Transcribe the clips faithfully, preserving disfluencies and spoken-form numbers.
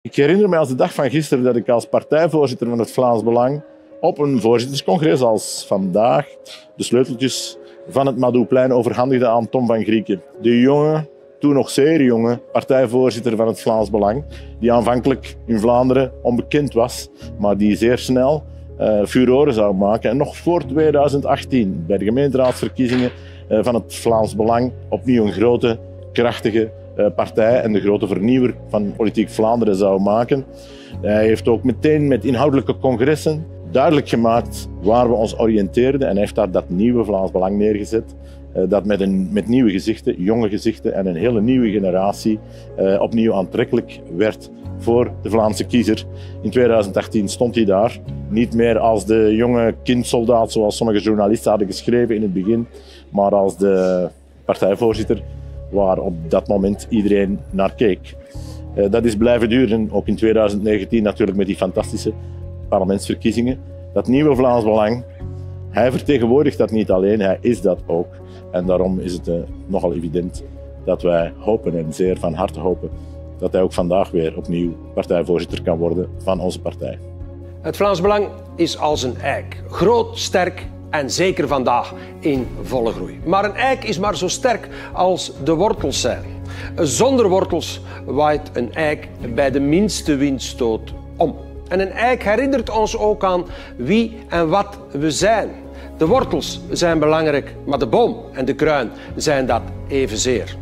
Ik herinner me als de dag van gisteren dat ik als partijvoorzitter van het Vlaams Belang op een voorzitterscongres als vandaag de sleuteltjes van het Madouplein overhandigde aan Tom van Grieken. De jonge, toen nog zeer jonge partijvoorzitter van het Vlaams Belang, die aanvankelijk in Vlaanderen onbekend was, maar die zeer snel uh, furoren zou maken. En nog voor tweeduizend achttien, bij de gemeenteraadsverkiezingen uh, van het Vlaams Belang, opnieuw een grote, krachtige uh, partij en de grote vernieuwer van politiek Vlaanderen zou maken. Hij heeft ook meteen met inhoudelijke congressen duidelijk gemaakt waar we ons oriënteerden en hij heeft daar dat nieuwe Vlaams Belang neergezet. Dat met, een, met nieuwe gezichten, jonge gezichten en een hele nieuwe generatie uh, opnieuw aantrekkelijk werd voor de Vlaamse kiezer. In tweeduizend achttien stond hij daar, niet meer als de jonge kindsoldaat zoals sommige journalisten hadden geschreven in het begin, maar als de partijvoorzitter waar op dat moment iedereen naar keek. Uh, dat is blijven duren, ook in tweeduizend negentien natuurlijk met die fantastische parlementsverkiezingen. Dat nieuwe Vlaams Belang, hij vertegenwoordigt dat niet alleen, hij is dat ook. En daarom is het uh, nogal evident dat wij hopen en zeer van harte hopen dat hij ook vandaag weer opnieuw partijvoorzitter kan worden van onze partij. Het Vlaams Belang is als een eik. Groot, sterk en zeker vandaag in volle groei. Maar een eik is maar zo sterk als de wortels zijn. Zonder wortels waait een eik bij de minste windstoot om. En een eik herinnert ons ook aan wie en wat we zijn. De wortels zijn belangrijk, maar de boom en de kruin zijn dat evenzeer.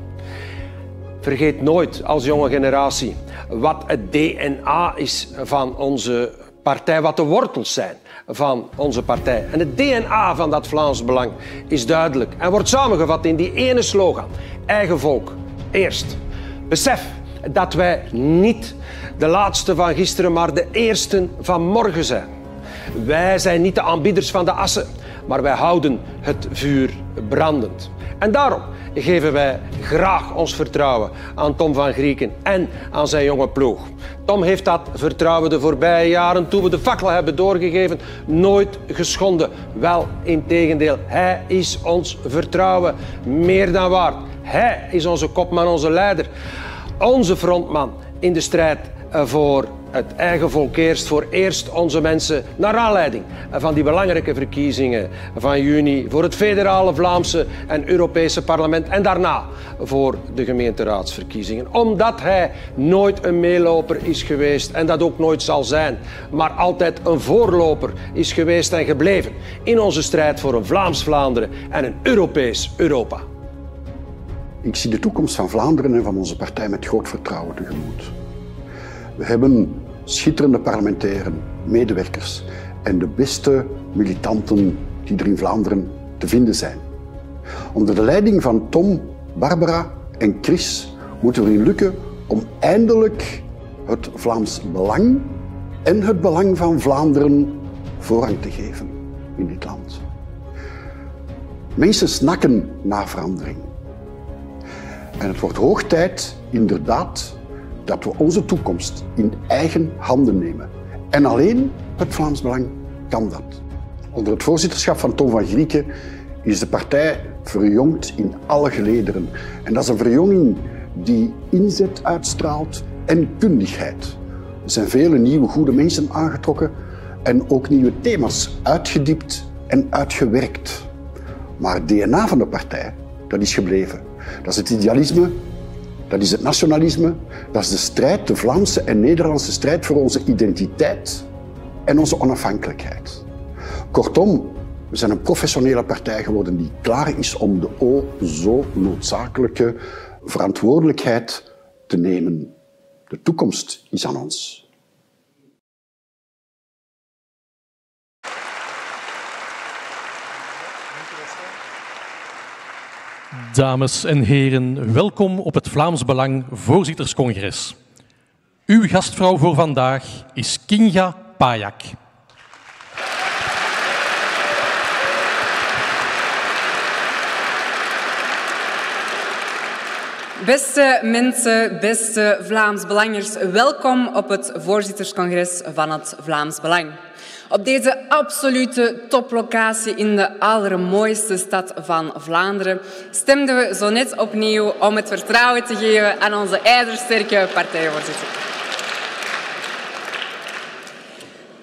Vergeet nooit als jonge generatie wat het D N A is van onze partij, wat de wortels zijn van onze partij. En het D N A van dat Vlaams Belang is duidelijk en wordt samengevat in die ene slogan: eigen volk, eerst. Besef dat wij niet de laatste van gisteren, maar de eersten van morgen zijn. Wij zijn niet de aanbieders van de assen, maar wij houden het vuur brandend. En daarom geven wij graag ons vertrouwen aan Tom van Grieken en aan zijn jonge ploeg. Tom heeft dat vertrouwen de voorbije jaren, toen we de fakkel hebben doorgegeven, nooit geschonden. Wel, integendeel, hij is ons vertrouwen meer dan waard. Hij is onze kopman, onze leider, onze frontman in de strijd voor het eigen volk eerst, voor eerst onze mensen, naar aanleiding van die belangrijke verkiezingen van juni, voor het federale Vlaamse en Europese parlement en daarna voor de gemeenteraadsverkiezingen. Omdat hij nooit een meeloper is geweest en dat ook nooit zal zijn, maar altijd een voorloper is geweest en gebleven in onze strijd voor een Vlaams Vlaanderen en een Europees Europa. Ik zie de toekomst van Vlaanderen en van onze partij met groot vertrouwen tegemoet. We hebben schitterende parlementaire medewerkers en de beste militanten die er in Vlaanderen te vinden zijn. Onder de leiding van Tom, Barbara en Chris moeten we erin lukken om eindelijk het Vlaams Belang en het belang van Vlaanderen voorrang te geven in dit land. Mensen snakken naar verandering. En het wordt hoog tijd, inderdaad, dat we onze toekomst in eigen handen nemen. En alleen het Vlaams Belang kan dat. Onder het voorzitterschap van Tom van Grieken is de partij verjongd in alle gelederen. En dat is een verjonging die inzet uitstraalt en kundigheid. Er zijn vele nieuwe goede mensen aangetrokken en ook nieuwe thema's uitgediept en uitgewerkt. Maar het D N A van de partij, dat is gebleven. Dat is het idealisme, dat is het nationalisme, dat is de strijd, de Vlaamse en Nederlandse strijd voor onze identiteit en onze onafhankelijkheid. Kortom, we zijn een professionele partij geworden die klaar is om de o zo noodzakelijke verantwoordelijkheid te nemen. De toekomst is aan ons. Dames en heren, welkom op het Vlaams Belang Voorzitterscongres. Uw gastvrouw voor vandaag is Kinga Pajak. Beste mensen, beste Vlaams Belangers, welkom op het voorzitterscongres van het Vlaams Belang. Op deze absolute toplocatie in de allermooiste stad van Vlaanderen stemden we zo net opnieuw om het vertrouwen te geven aan onze ijzersterke partijvoorzitter.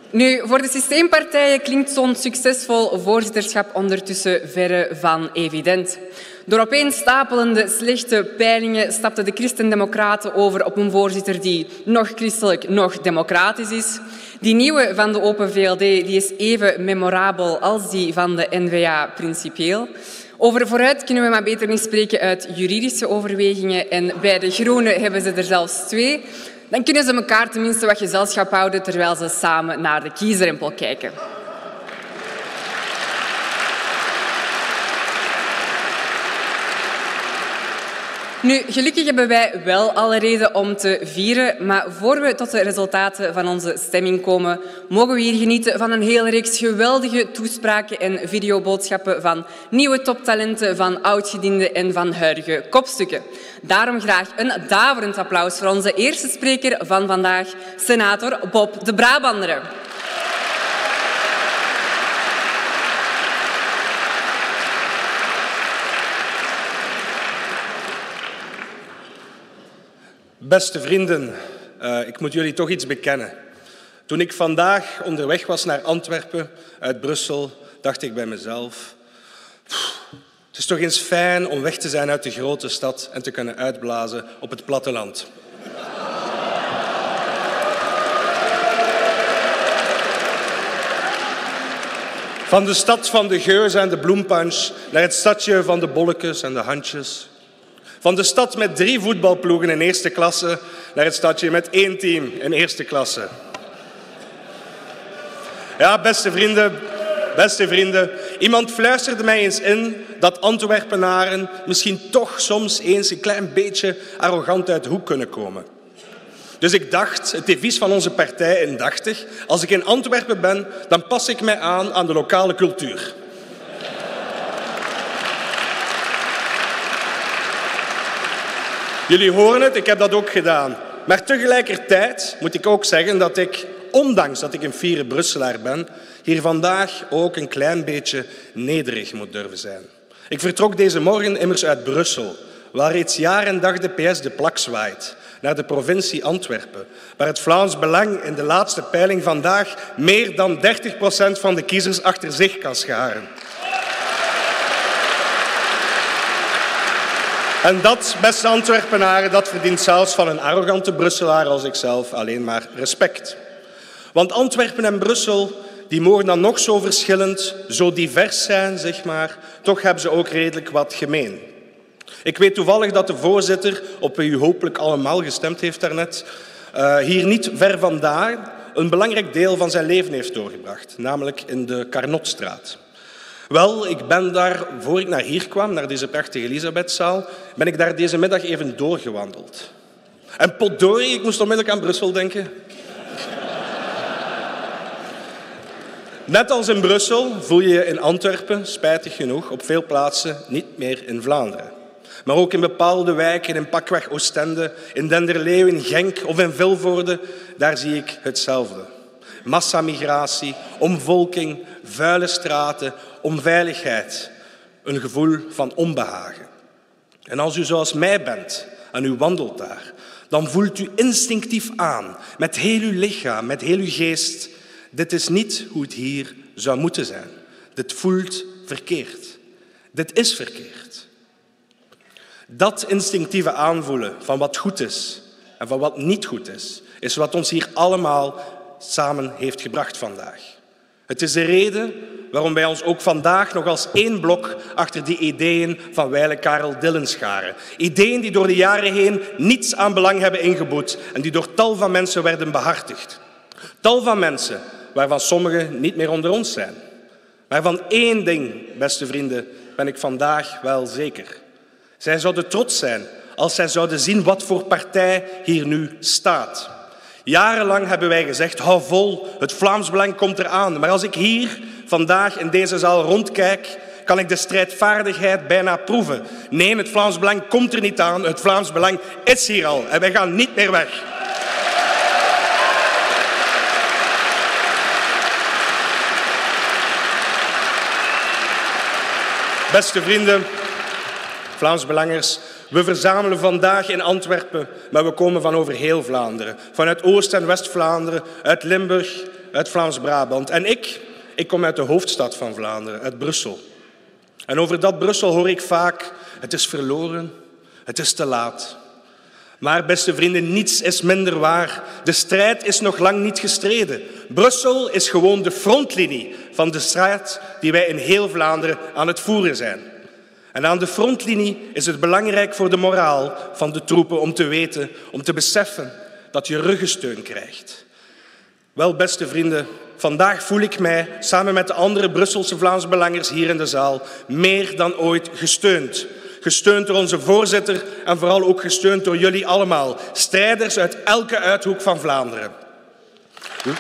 Nu, voor de systeempartijen klinkt zo'n succesvol voorzitterschap ondertussen verre van evident. Door opeenstapelende slechte peilingen stapten de Christen-Democraten over op een voorzitter die nog christelijk, nog democratisch is. Die nieuwe van de Open V L D die is even memorabel als die van de N V A principieel. Over vooruit kunnen we maar beter niet spreken uit juridische overwegingen en bij de Groenen hebben ze er zelfs twee. Dan kunnen ze elkaar tenminste wat gezelschap houden terwijl ze samen naar de kiesdrempel kijken. Nu, gelukkig hebben wij wel alle reden om te vieren, maar voor we tot de resultaten van onze stemming komen, mogen we hier genieten van een hele reeks geweldige toespraken en videoboodschappen van nieuwe toptalenten, van oudgedienden en van huidige kopstukken. Daarom graag een daverend applaus voor onze eerste spreker van vandaag, senator Bob de Brabanderen. Beste vrienden, uh, ik moet jullie toch iets bekennen. Toen ik vandaag onderweg was naar Antwerpen uit Brussel, dacht ik bij mezelf, het is toch eens fijn om weg te zijn uit de grote stad en te kunnen uitblazen op het platteland. Van de stad van de geus en de bloempunch naar het stadje van de bolletjes en de handjes. Van de stad met drie voetbalploegen in eerste klasse naar het stadje met één team in eerste klasse. Ja, beste vrienden, beste vrienden, iemand fluisterde mij eens in dat Antwerpenaren misschien toch soms eens een klein beetje arrogant uit de hoek kunnen komen. Dus ik dacht, het devies van onze partij indachtig, als ik in Antwerpen ben, dan pas ik mij aan aan de lokale cultuur. Jullie horen het, ik heb dat ook gedaan. Maar tegelijkertijd moet ik ook zeggen dat ik, ondanks dat ik een fiere Brusselaar ben, hier vandaag ook een klein beetje nederig moet durven zijn. Ik vertrok deze morgen immers uit Brussel, waar reeds jaar en dag de P S de plak zwaait, naar de provincie Antwerpen, waar het Vlaams Belang in de laatste peiling vandaag meer dan dertig procent van de kiezers achter zich kan scharen. En dat, beste Antwerpenaren, dat verdient zelfs van een arrogante Brusselaar als ikzelf alleen maar respect. Want Antwerpen en Brussel, die mogen dan nog zo verschillend, zo divers zijn, zeg maar, toch hebben ze ook redelijk wat gemeen. Ik weet toevallig dat de voorzitter, op wie u hopelijk allemaal gestemd heeft daarnet, uh, hier niet ver vandaan een belangrijk deel van zijn leven heeft doorgebracht, namelijk in de Carnotstraat. Wel, ik ben daar, voor ik naar hier kwam, naar deze prachtige Elisabethzaal, ben ik daar deze middag even doorgewandeld. En potdorie, ik moest onmiddellijk aan Brussel denken. Net als in Brussel voel je je in Antwerpen, spijtig genoeg, op veel plaatsen niet meer in Vlaanderen. Maar ook in bepaalde wijken, in pakweg Oostende, in Denderleeuw, in Genk of in Vilvoorde, daar zie ik hetzelfde. Massamigratie, omvolking, vuile straten, onveiligheid, een gevoel van onbehagen. En als u zoals mij bent en u wandelt daar, dan voelt u instinctief aan, met heel uw lichaam, met heel uw geest, dit is niet hoe het hier zou moeten zijn. Dit voelt verkeerd. Dit is verkeerd. Dat instinctieve aanvoelen van wat goed is en van wat niet goed is, is wat ons hier allemaal samen heeft gebracht vandaag. Het is de reden waarom wij ons ook vandaag nog als één blok achter die ideeën van wijle Karel Dillen scharen. Ideeën die door de jaren heen niets aan belang hebben ingeboet en die door tal van mensen werden behartigd. Tal van mensen waarvan sommigen niet meer onder ons zijn. Maar van één ding, beste vrienden, ben ik vandaag wel zeker. Zij zouden trots zijn als zij zouden zien wat voor partij hier nu staat. Jarenlang hebben wij gezegd, hou vol, het Vlaams Belang komt eraan. Maar als ik hier vandaag in deze zaal rondkijk, kan ik de strijdvaardigheid bijna proeven. Nee, het Vlaams Belang komt er niet aan, het Vlaams Belang is hier al en wij gaan niet meer weg. Beste vrienden, Vlaams Belangers, we verzamelen vandaag in Antwerpen, maar we komen van over heel Vlaanderen. Vanuit Oost- en West-Vlaanderen, uit Limburg, uit Vlaams-Brabant. En ik, ik kom uit de hoofdstad van Vlaanderen, uit Brussel. En over dat Brussel hoor ik vaak, het is verloren, het is te laat. Maar, beste vrienden, niets is minder waar. De strijd is nog lang niet gestreden. Brussel is gewoon de frontlinie van de strijd die wij in heel Vlaanderen aan het voeren zijn. En aan de frontlinie is het belangrijk voor de moraal van de troepen om te weten, om te beseffen dat je ruggensteun krijgt. Wel, beste vrienden, vandaag voel ik mij, samen met de andere Brusselse Vlaams-Belangers hier in de zaal, meer dan ooit gesteund. Gesteund door onze voorzitter en vooral ook gesteund door jullie allemaal. Strijders uit elke uithoek van Vlaanderen. Hm?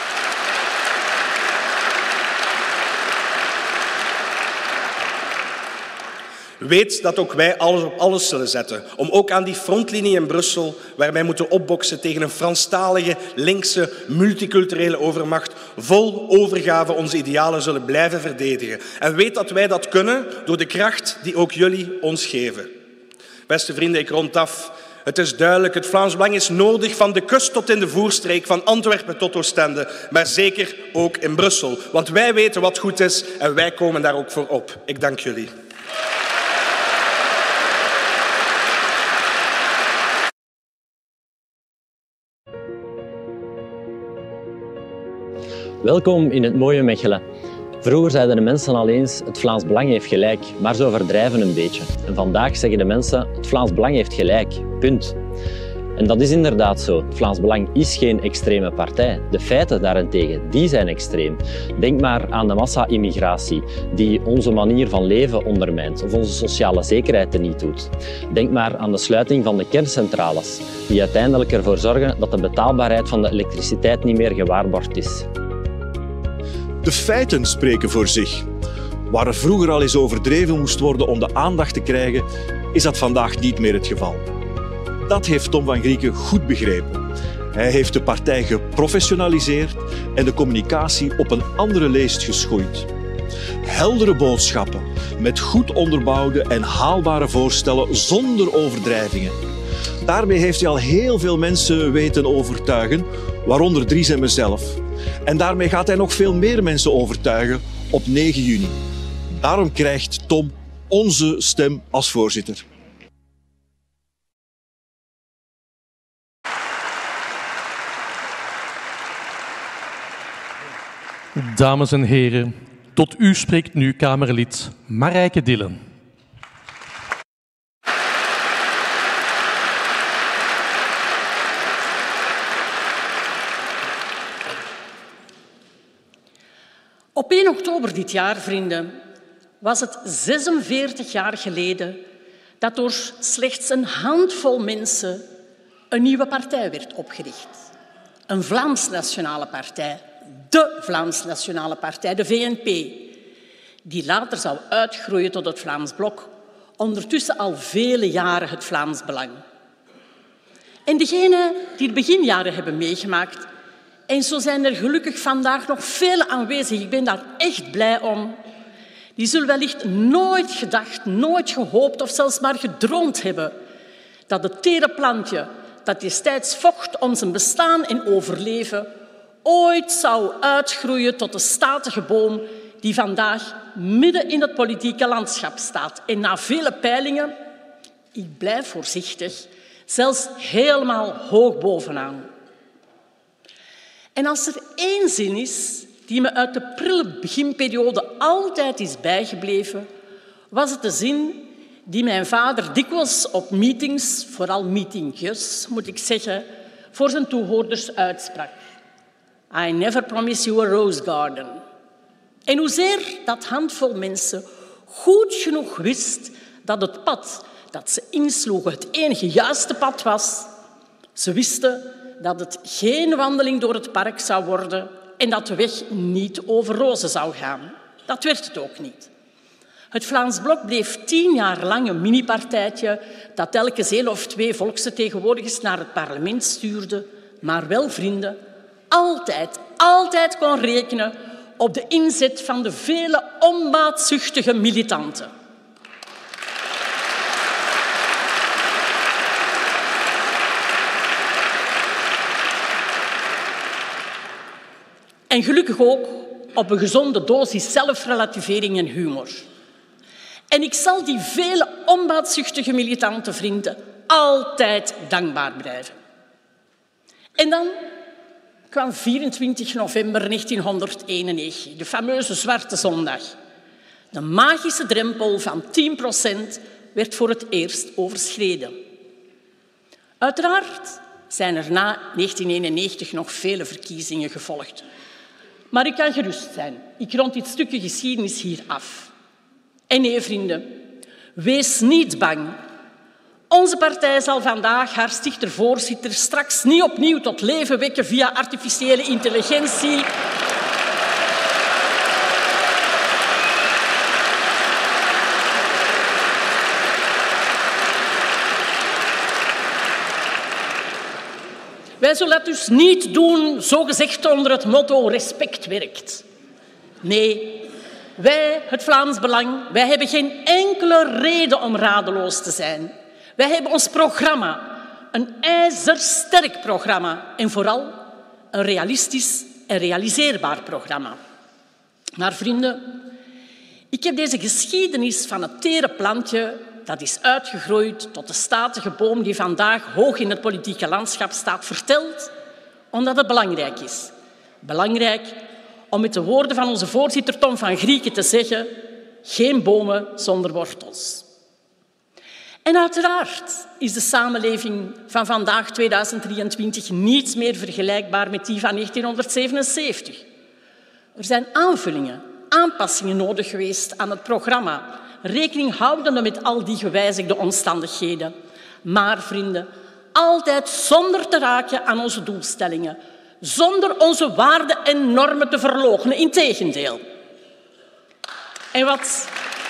Weet dat ook wij alles op alles zullen zetten om ook aan die frontlinie in Brussel, waar wij moeten opboksen tegen een Franstalige, linkse, multiculturele overmacht, vol overgave onze idealen zullen blijven verdedigen. En weet dat wij dat kunnen door de kracht die ook jullie ons geven. Beste vrienden, ik rond af. Het is duidelijk, het Vlaams Belang is nodig van de kust tot in de voerstreek, van Antwerpen tot Oostende, maar zeker ook in Brussel. Want wij weten wat goed is en wij komen daar ook voor op. Ik dank jullie. Welkom in het mooie Mechelen. Vroeger zeiden de mensen al eens, het Vlaams Belang heeft gelijk, maar ze overdrijven een beetje. En vandaag zeggen de mensen, het Vlaams Belang heeft gelijk, punt. En dat is inderdaad zo. Het Vlaams Belang is geen extreme partij. De feiten daarentegen, die zijn extreem. Denk maar aan de massa-immigratie, die onze manier van leven ondermijnt of onze sociale zekerheid teniet doet. Denk maar aan de sluiting van de kerncentrales, die uiteindelijk ervoor zorgen dat de betaalbaarheid van de elektriciteit niet meer gewaarborgd is. De feiten spreken voor zich. Waar er vroeger al eens overdreven moest worden om de aandacht te krijgen, is dat vandaag niet meer het geval. Dat heeft Tom van Grieken goed begrepen. Hij heeft de partij geprofessionaliseerd en de communicatie op een andere leest geschoeid. Heldere boodschappen, met goed onderbouwde en haalbare voorstellen zonder overdrijvingen. Daarmee heeft hij al heel veel mensen weten overtuigen, waaronder Dries en mezelf. En daarmee gaat hij nog veel meer mensen overtuigen op negen juni. Daarom krijgt Tom onze stem als voorzitter. Dames en heren, tot u spreekt nu Kamerlid Marijke Dillen. Op één oktober dit jaar, vrienden, was het zesenveertig jaar geleden dat door slechts een handvol mensen een nieuwe partij werd opgericht. Een Vlaams Nationale Partij, de Vlaams Nationale Partij, de V N P, die later zou uitgroeien tot het Vlaams Blok, ondertussen al vele jaren het Vlaams Belang. En degenen die de beginjaren hebben meegemaakt, en zo zijn er gelukkig vandaag nog vele aanwezig, ik ben daar echt blij om, die zullen wellicht nooit gedacht, nooit gehoopt of zelfs maar gedroomd hebben dat het tere plantje dat destijds vocht om zijn bestaan en overleven ooit zou uitgroeien tot de statige boom die vandaag midden in het politieke landschap staat. En na vele peilingen, ik blijf voorzichtig, zelfs helemaal hoog bovenaan. En als er één zin is die me uit de prille beginperiode altijd is bijgebleven, was het de zin die mijn vader dikwijls op meetings, vooral meetingjes, moet ik zeggen, voor zijn toehoorders uitsprak. I never promise you a rose garden. En hoezeer dat handvol mensen goed genoeg wist dat het pad dat ze insloegen het enige juiste pad was, ze wisten dat het geen wandeling door het park zou worden en dat de weg niet over rozen zou gaan. Dat werd het ook niet. Het Vlaams Blok bleef tien jaar lang een mini-partijtje dat elke zeel of twee volksvertegenwoordigers naar het parlement stuurde, maar wel, vrienden, altijd, altijd kon rekenen op de inzet van de vele onbaatzuchtige militanten. En gelukkig ook op een gezonde dosis zelfrelativering en humor. En ik zal die vele onbaatzuchtige militante vrienden altijd dankbaar blijven. En dan kwam vierentwintig november negentienhonderdeenennegentig, de fameuze Zwarte Zondag. De magische drempel van tien procent werd voor het eerst overschreden. Uiteraard zijn er na negentien eenennegentig nog vele verkiezingen gevolgd. Maar ik kan gerust zijn. Ik rond dit stukje geschiedenis hier af. En nee, vrienden, wees niet bang. Onze partij zal vandaag haar stichter-voorzitter straks niet opnieuw tot leven wekken via artificiële intelligentie. Wij zullen dat dus niet doen, zogezegd onder het motto respect werkt. Nee, wij, het Vlaams Belang, wij hebben geen enkele reden om radeloos te zijn. Wij hebben ons programma, een ijzersterk programma en vooral een realistisch en realiseerbaar programma. Maar vrienden, ik heb deze geschiedenis van het tere plantje dat is uitgegroeid tot de statige boom die vandaag hoog in het politieke landschap staat, verteld omdat het belangrijk is. Belangrijk om met de woorden van onze voorzitter Tom van Grieken te zeggen: geen bomen zonder wortels. En uiteraard is de samenleving van vandaag, tweeduizend drieëntwintig, niets meer vergelijkbaar met die van negentienhonderdzevenenzeventig. Er zijn aanvullingen, aanpassingen nodig geweest aan het programma, rekening houdende met al die gewijzigde omstandigheden. Maar, vrienden, altijd zonder te raken aan onze doelstellingen, zonder onze waarden en normen te verloochenen, integendeel. En wat...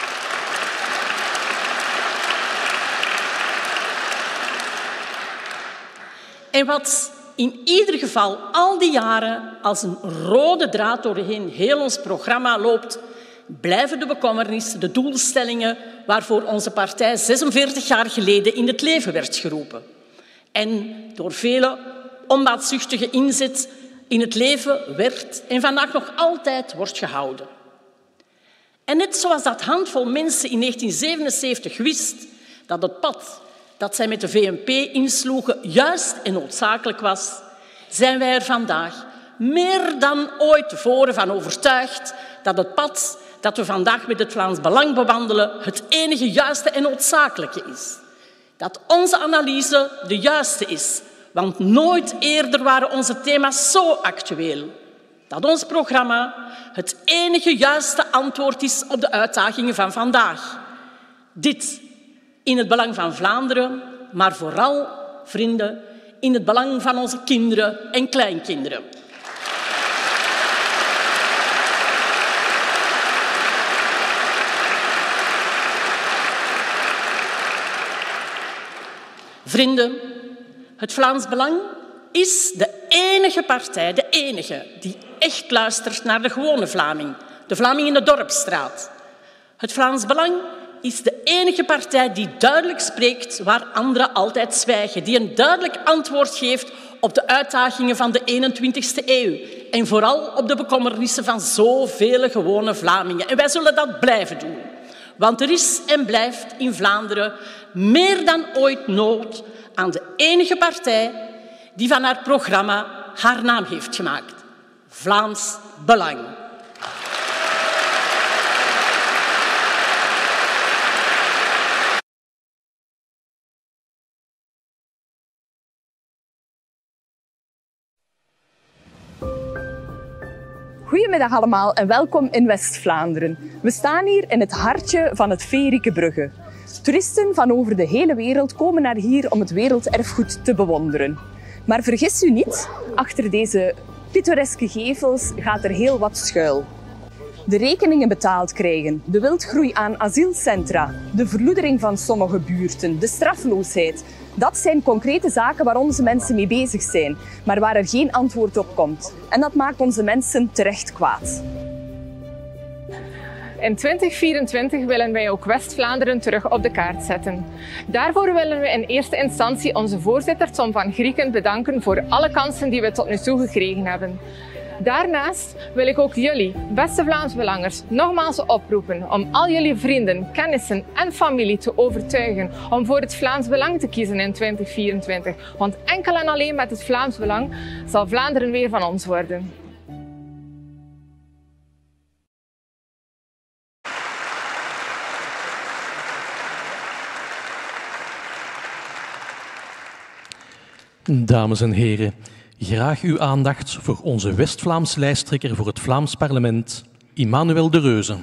En wat in ieder geval al die jaren als een rode draad doorheen heel ons programma loopt, blijven de bekommernissen, de doelstellingen waarvoor onze partij zesenveertig jaar geleden in het leven werd geroepen. En door vele onbaatzuchtige inzet in het leven werd en vandaag nog altijd wordt gehouden. En net zoals dat handvol mensen in negentien zevenenzeventig wist dat het pad dat zij met de V N P insloegen juist en noodzakelijk was, zijn wij er vandaag meer dan ooit tevoren van overtuigd dat het pad dat we vandaag met het Vlaams Belang bewandelen het enige juiste en noodzakelijke is. Dat onze analyse de juiste is, want nooit eerder waren onze thema's zo actueel. Dat ons programma het enige juiste antwoord is op de uitdagingen van vandaag. Dit in het belang van Vlaanderen, maar vooral, vrienden, in het belang van onze kinderen en kleinkinderen. Vrienden, het Vlaams Belang is de enige partij, de enige, die echt luistert naar de gewone Vlaming, de Vlaming in de Dorpsstraat. Het Vlaams Belang is de enige partij die duidelijk spreekt waar anderen altijd zwijgen, die een duidelijk antwoord geeft op de uitdagingen van de eenentwintigste eeuw en vooral op de bekommernissen van zoveel gewone Vlamingen. En wij zullen dat blijven doen, want er is en blijft in Vlaanderen meer dan ooit nood aan de enige partij die van haar programma haar naam heeft gemaakt. Vlaams Belang. Goedemiddag allemaal en welkom in West-Vlaanderen. We staan hier in het hartje van het Veerike Brugge. Toeristen van over de hele wereld komen naar hier om het werelderfgoed te bewonderen. Maar vergis u niet, achter deze pittoreske gevels gaat er heel wat schuil. De rekeningen betaald krijgen, de wildgroei aan asielcentra, de verloedering van sommige buurten, de strafloosheid. Dat zijn concrete zaken waar onze mensen mee bezig zijn, maar waar er geen antwoord op komt. En dat maakt onze mensen terecht kwaad. In twintig vierentwintig willen wij ook West-Vlaanderen terug op de kaart zetten. Daarvoor willen we in eerste instantie onze voorzitter Tom van Grieken bedanken voor alle kansen die we tot nu toe gekregen hebben. Daarnaast wil ik ook jullie, beste Vlaams-Belangers, nogmaals oproepen om al jullie vrienden, kennissen en familie te overtuigen om voor het Vlaams Belang te kiezen in twintig vierentwintig. Want enkel en alleen met het Vlaams Belang zal Vlaanderen weer van ons worden. Dames en heren, graag uw aandacht voor onze West-Vlaams lijsttrekker voor het Vlaams Parlement, Emmanuel De Reuze.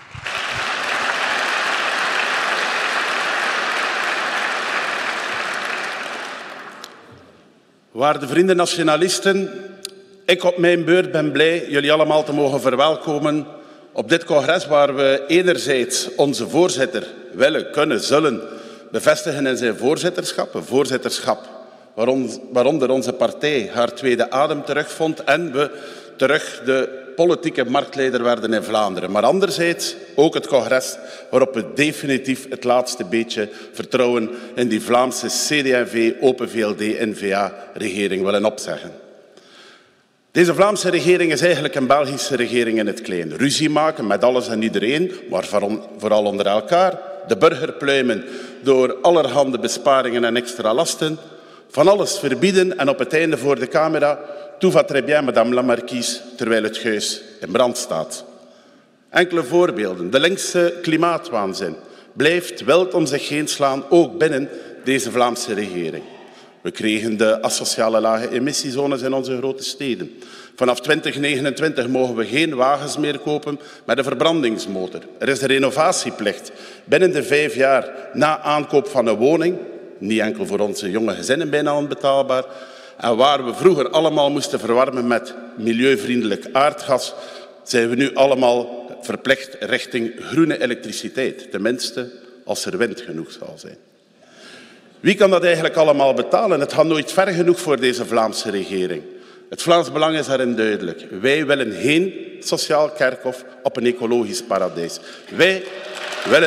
Waarde vrienden nationalisten, ik op mijn beurt ben blij jullie allemaal te mogen verwelkomen op dit congres waar we enerzijds onze voorzitter willen, kunnen, zullen bevestigen in zijn voorzitterschap, een voorzitterschap waaronder onze partij haar tweede adem terugvond en we terug de politieke marktleider werden in Vlaanderen. Maar anderzijds ook het congres waarop we definitief het laatste beetje vertrouwen in die Vlaamse C D en V, Open V L D, N V A-regering willen opzeggen. Deze Vlaamse regering is eigenlijk een Belgische regering in het klein. Ruzie maken met alles en iedereen, maar vooral onder elkaar. De burger pluimen door allerhande besparingen en extra lasten. Van alles verbieden en op het einde voor de camera tout va très bien, madame la marquise, terwijl het huis in brand staat. Enkele voorbeelden. De linkse klimaatwaanzin blijft wild om zich heen slaan, ook binnen deze Vlaamse regering. We kregen de asociale lage emissiezones in onze grote steden. Vanaf twintig negenentwintig mogen we geen wagens meer kopen met een verbrandingsmotor. Er is de renovatieplicht binnen de vijf jaar na aankoop van een woning. Niet enkel voor onze jonge gezinnen bijna onbetaalbaar. En waar we vroeger allemaal moesten verwarmen met milieuvriendelijk aardgas, zijn we nu allemaal verplicht richting groene elektriciteit. Tenminste, als er wind genoeg zal zijn. Wie kan dat eigenlijk allemaal betalen? Het gaat nooit ver genoeg voor deze Vlaamse regering. Het Vlaams Belang is daarin duidelijk. Wij willen geen sociaal kerkhof op een ecologisch paradijs. Wij willen...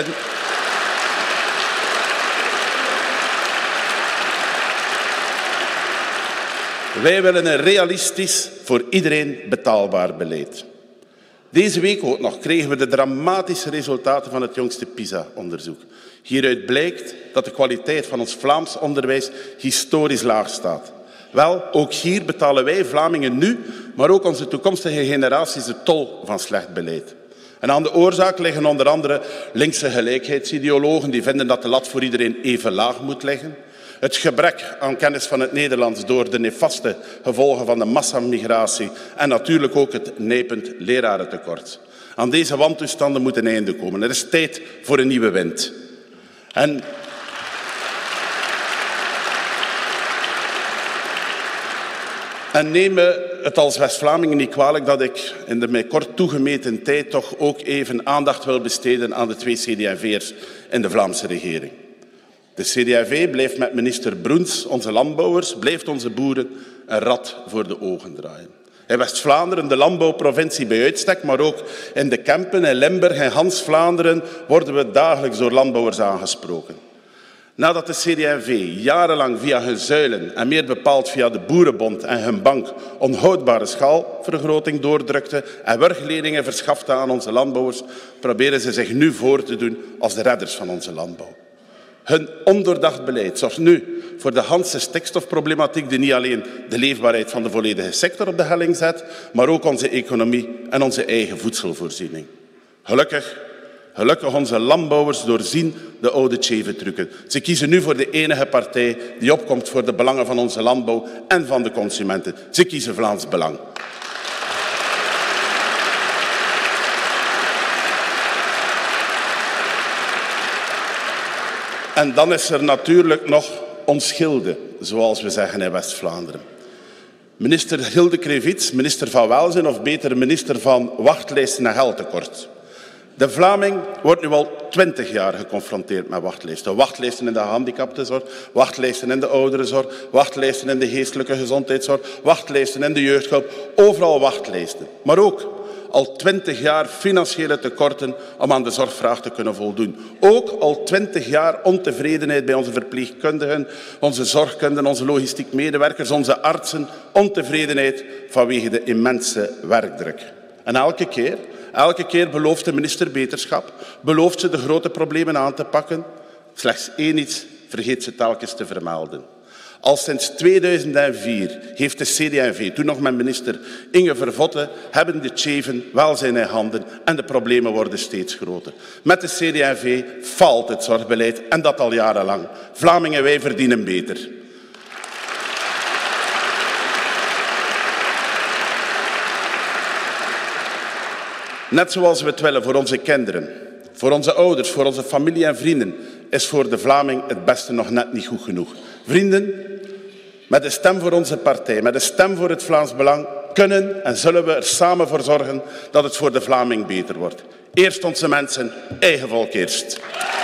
Wij willen een realistisch, voor iedereen betaalbaar beleid. Deze week ook nog kregen we de dramatische resultaten van het jongste PISA-onderzoek. Hieruit blijkt dat de kwaliteit van ons Vlaams onderwijs historisch laag staat. Wel, ook hier betalen wij Vlamingen nu, maar ook onze toekomstige generaties de tol van slecht beleid. En aan de oorzaak liggen onder andere linkse gelijkheidsideologen die vinden dat de lat voor iedereen even laag moet liggen. Het gebrek aan kennis van het Nederlands door de nefaste gevolgen van de massamigratie en natuurlijk ook het nijpend lerarentekort. Aan deze wantoestanden moet een einde komen. Er is tijd voor een nieuwe wind. En En neem me het als West-Vlamingen niet kwalijk dat ik in de mij kort toegemeten tijd toch ook even aandacht wil besteden aan de twee C D en V'ers in de Vlaamse regering. De C D en V blijft met minister Broens, onze landbouwers, blijft onze boeren een rad voor de ogen draaien. In West-Vlaanderen, de landbouwprovincie bij uitstek, maar ook in de Kempen, in Limburg en Gans Vlaanderen worden we dagelijks door landbouwers aangesproken. Nadat de C D en V jarenlang via hun zuilen en meer bepaald via de Boerenbond en hun bank onhoudbare schaalvergroting doordrukte en wurgleningen verschafte aan onze landbouwers, proberen ze zich nu voor te doen als de redders van onze landbouw. Hun ondoordacht beleid zorgt nu voor de ganse stikstofproblematiek die niet alleen de leefbaarheid van de volledige sector op de helling zet, maar ook onze economie en onze eigen voedselvoorziening. Gelukkig, gelukkig onze landbouwers doorzien de oude tjeven-trucken. Ze kiezen nu voor de enige partij die opkomt voor de belangen van onze landbouw en van de consumenten. Ze kiezen Vlaams Belang. En dan is er natuurlijk nog ons gilde, zoals we zeggen in West-Vlaanderen. Minister Hilde Krevits, minister van Welzijn, of beter minister van wachtlijsten en geldtekort. De Vlaming wordt nu al twintig jaar geconfronteerd met wachtlijsten. Wachtlijsten in de gehandicaptenzorg, wachtlijsten in de ouderenzorg, wachtlijsten in de geestelijke gezondheidszorg, wachtlijsten in de jeugdhulp, overal wachtlijsten. Maar ook al twintig jaar financiële tekorten om aan de zorgvraag te kunnen voldoen. Ook al twintig jaar ontevredenheid bij onze verpleegkundigen, onze zorgkundigen, onze logistiek medewerkers, onze artsen. Ontevredenheid vanwege de immense werkdruk. En elke keer, elke keer belooft de minister beterschap, belooft ze de grote problemen aan te pakken. Slechts één iets vergeet ze telkens te vermelden. Al sinds tweeduizend vier heeft de C D en V, toen nog met minister Inge Vervotte, hebben de tjeven welzijn in handen en de problemen worden steeds groter. Met de C D en V faalt het zorgbeleid en dat al jarenlang. Vlamingen, wij verdienen beter. Net zoals we het willen voor onze kinderen, voor onze ouders, voor onze familie en vrienden, is voor de Vlaming het beste nog net niet goed genoeg. Vrienden, met een stem voor onze partij, met een stem voor het Vlaams Belang, kunnen en zullen we er samen voor zorgen dat het voor de Vlaming beter wordt. Eerst onze mensen, eigen volk eerst.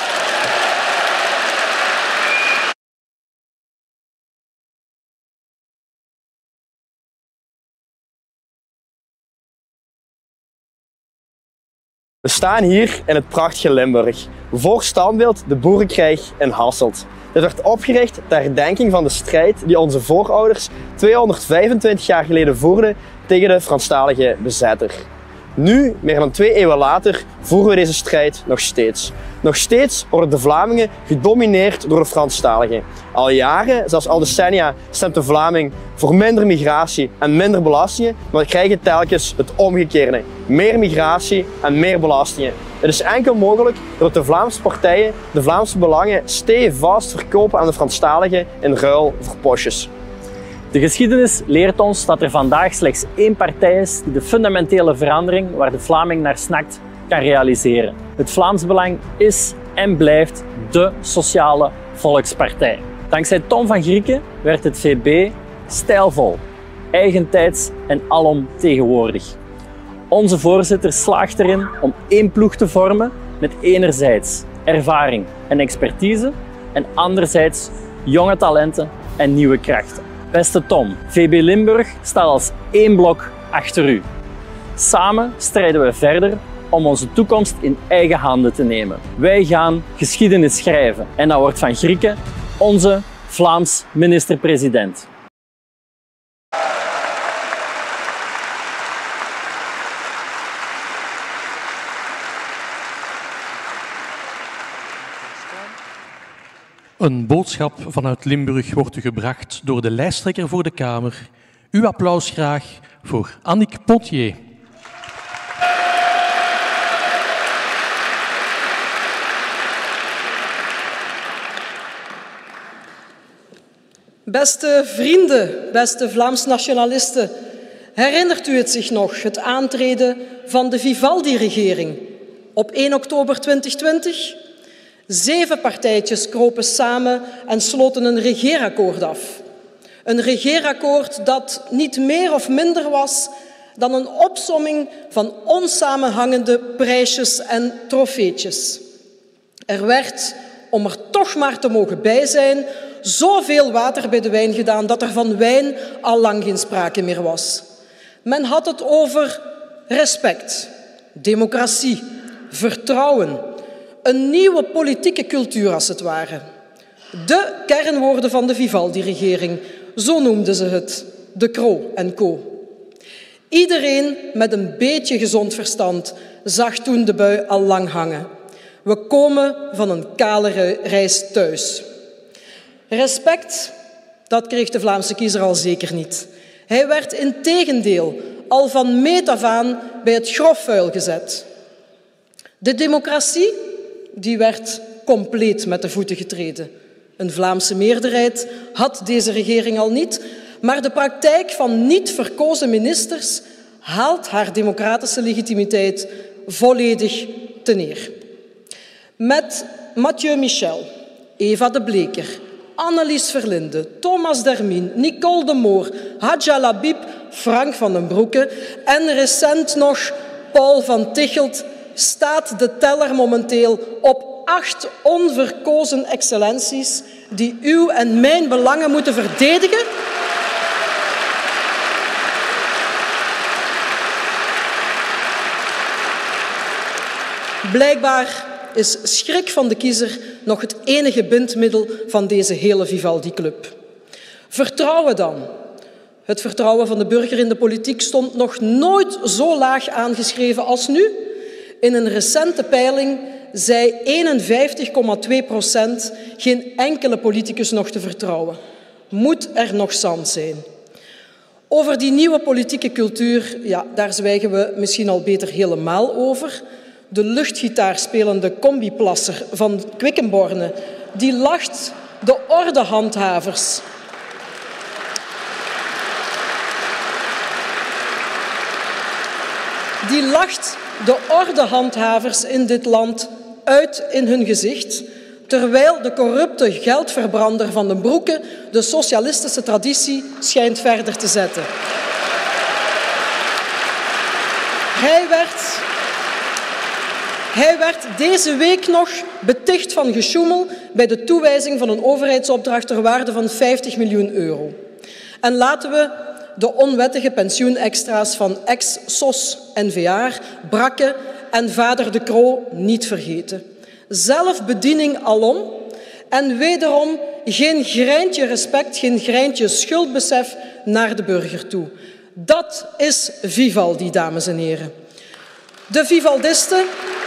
We staan hier in het prachtige Limburg, voor standbeeld de Boerenkrijg in Hasselt. Dit werd opgericht ter herdenking van de strijd die onze voorouders tweehonderdvijfentwintig jaar geleden voerden tegen de Franstalige bezetter. Nu, meer dan twee eeuwen later, voeren we deze strijd nog steeds. Nog steeds worden de Vlamingen gedomineerd door de Franstaligen. Al jaren, zelfs al decennia, stemt de Vlaming voor minder migratie en minder belastingen, maar we krijgen telkens het omgekeerde. Meer migratie en meer belastingen. Het is enkel mogelijk doordat de Vlaamse partijen de Vlaamse belangen stevast verkopen aan de Franstaligen in ruil voor postjes. De geschiedenis leert ons dat er vandaag slechts één partij is die de fundamentele verandering waar de Vlaming naar snakt kan realiseren. Het Vlaams Belang is en blijft de sociale volkspartij. Dankzij Tom van Grieken werd het V B stijlvol, eigentijds en alomtegenwoordig. Onze voorzitter slaagt erin om één ploeg te vormen met enerzijds ervaring en expertise en anderzijds jonge talenten en nieuwe krachten. Beste Tom, V B Limburg staat als één blok achter u. Samen strijden we verder om onze toekomst in eigen handen te nemen. Wij gaan geschiedenis schrijven en dat wordt Van Grieken onze Vlaams minister-president. Een boodschap vanuit Limburg wordt u gebracht door de lijsttrekker voor de Kamer. Uw applaus graag voor Annick Potier. Beste vrienden, beste Vlaams nationalisten, herinnert u het zich nog, het aantreden van de Vivaldi-regering op één oktober twintig twintig? Zeven partijtjes kropen samen en sloten een regeerakkoord af. Een regeerakkoord dat niet meer of minder was dan een opsomming van onsamenhangende prijsjes en trofeetjes. Er werd, om er toch maar te mogen bij zijn, zoveel water bij de wijn gedaan dat er van wijn al lang geen sprake meer was. Men had het over respect, democratie, vertrouwen, een nieuwe politieke cultuur als het ware. De kernwoorden van de Vivaldi-regering, zo noemden ze het, De Croo en Co. Iedereen met een beetje gezond verstand zag toen de bui al lang hangen. We komen van een kale reis thuis. Respect, dat kreeg de Vlaamse kiezer al zeker niet. Hij werd integendeel al van meet af aan bij het grofvuil gezet. De democratie, die werd compleet met de voeten getreden. Een Vlaamse meerderheid had deze regering al niet, maar de praktijk van niet verkozen ministers haalt haar democratische legitimiteit volledig teneer. Met Mathieu Michel, Eva de Bleker, Annelies Verlinde, Thomas Dermien, Nicole de Moor, Hadja Labib, Frank van den Broeke en recent nog Paul van Tichelt staat de teller momenteel op acht onverkozen excellenties die uw en mijn belangen moeten verdedigen Blijkbaar is schrik van de kiezer nog het enige bindmiddel van deze hele Vivaldi-club. Vertrouwen dan. Het vertrouwen van de burger in de politiek stond nog nooit zo laag aangeschreven als nu. In een recente peiling zei eenenvijftig komma twee procent geen enkele politicus nog te vertrouwen. Moet er nog zand zijn? Over die nieuwe politieke cultuur, ja, daar zwijgen we misschien al beter helemaal over. De luchtgitaarspelende combiplasser van Quickenborne, die lacht de ordehandhavers. Die lacht de ordehandhavers in dit land uit in hun gezicht, terwijl de corrupte geldverbrander van den Broeke de socialistische traditie schijnt verder te zetten. Hij werd, hij werd deze week nog beticht van gesjoemel bij de toewijzing van een overheidsopdracht ter waarde van vijftig miljoen euro. En laten we de onwettige pensioenextra's van ex-S O S N V A, Brakke en vader De Croo niet vergeten. Zelfbediening alom en wederom geen greintje respect, geen greintje schuldbesef naar de burger toe. Dat is Vivaldi, dames en heren. De Vivaldisten,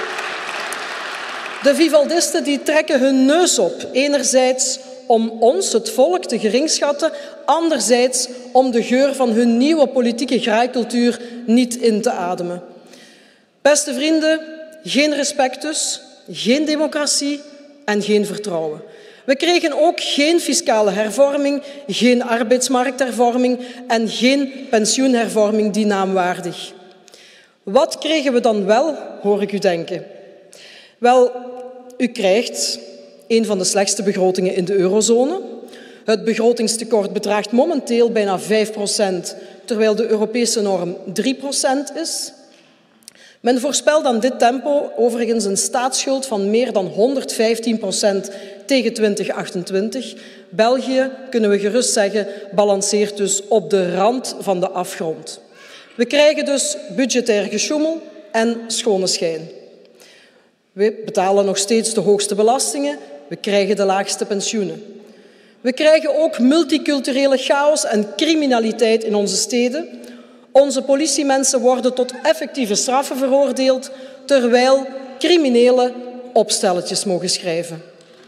de Vivaldisten die trekken hun neus op, enerzijds om ons, het volk, te geringschatten, anderzijds om de geur van hun nieuwe politieke graaikultuur niet in te ademen. Beste vrienden, geen respect dus, geen democratie en geen vertrouwen. We kregen ook geen fiscale hervorming, geen arbeidsmarkthervorming en geen pensioenhervorming die naamwaardig. Wat kregen we dan wel, hoor ik u denken? Wel, u krijgt een van de slechtste begrotingen in de eurozone. Het begrotingstekort bedraagt momenteel bijna vijf procent, terwijl de Europese norm drie procent is. Men voorspelt aan dit tempo overigens een staatsschuld van meer dan honderdvijftien procent tegen twintig achtentwintig. België, kunnen we gerust zeggen, balanceert dus op de rand van de afgrond. We krijgen dus budgetair gesjoemel en schone schijn. We betalen nog steeds de hoogste belastingen, we krijgen de laagste pensioenen. We krijgen ook multiculturele chaos en criminaliteit in onze steden. Onze politiemensen worden tot effectieve straffen veroordeeld, terwijl criminelen opstelletjes mogen schrijven.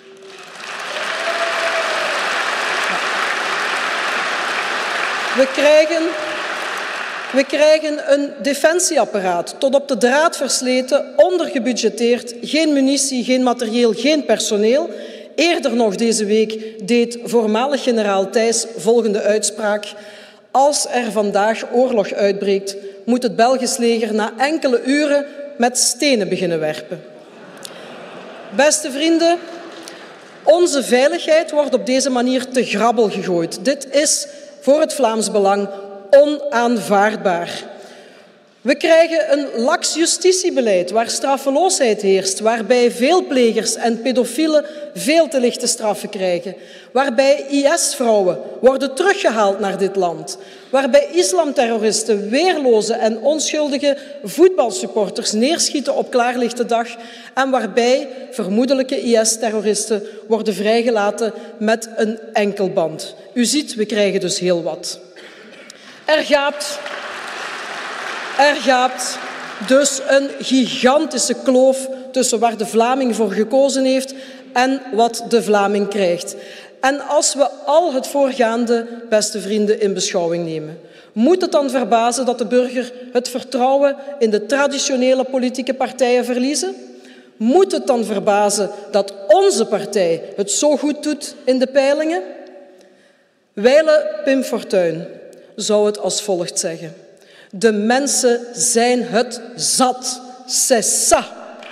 We krijgen, we krijgen een defensieapparaat, tot op de draad versleten, ondergebudgeteerd, geen munitie, geen materieel, geen personeel. Eerder nog deze week deed voormalig generaal Thijs volgende uitspraak: als er vandaag oorlog uitbreekt, moet het Belgisch leger na enkele uren met stenen beginnen werpen. Beste vrienden, onze veiligheid wordt op deze manier te grabbel gegooid. Dit is voor het Vlaams Belang onaanvaardbaar. We krijgen een laks justitiebeleid waar straffeloosheid heerst, waarbij veel plegers en pedofielen veel te lichte straffen krijgen, waarbij I S-vrouwen worden teruggehaald naar dit land, waarbij islamterroristen weerloze en onschuldige voetbalsupporters neerschieten op klaarlichte dag en waarbij vermoedelijke I S-terroristen worden vrijgelaten met een enkelband. U ziet, we krijgen dus heel wat. Er gaat... Er gaat dus een gigantische kloof tussen waar de Vlaming voor gekozen heeft en wat de Vlaming krijgt. En als we al het voorgaande, beste vrienden, in beschouwing nemen, moet het dan verbazen dat de burger het vertrouwen in de traditionele politieke partijen verliezen? Moet het dan verbazen dat onze partij het zo goed doet in de peilingen? Wijle Pim Fortuyn zou het als volgt zeggen: de mensen zijn het zat. C'est ça.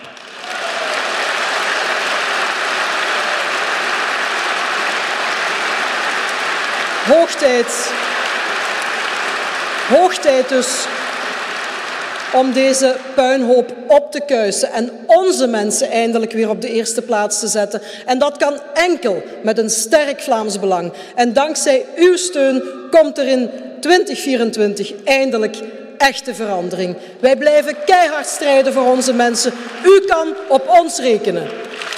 Hoog tijd. Hoog tijd dus om deze puinhoop op te kuisen en onze mensen eindelijk weer op de eerste plaats te zetten. En dat kan enkel met een sterk Vlaams Belang. En dankzij uw steun komt er in twintig vierentwintig eindelijk echte verandering. Wij blijven keihard strijden voor onze mensen. U kan op ons rekenen.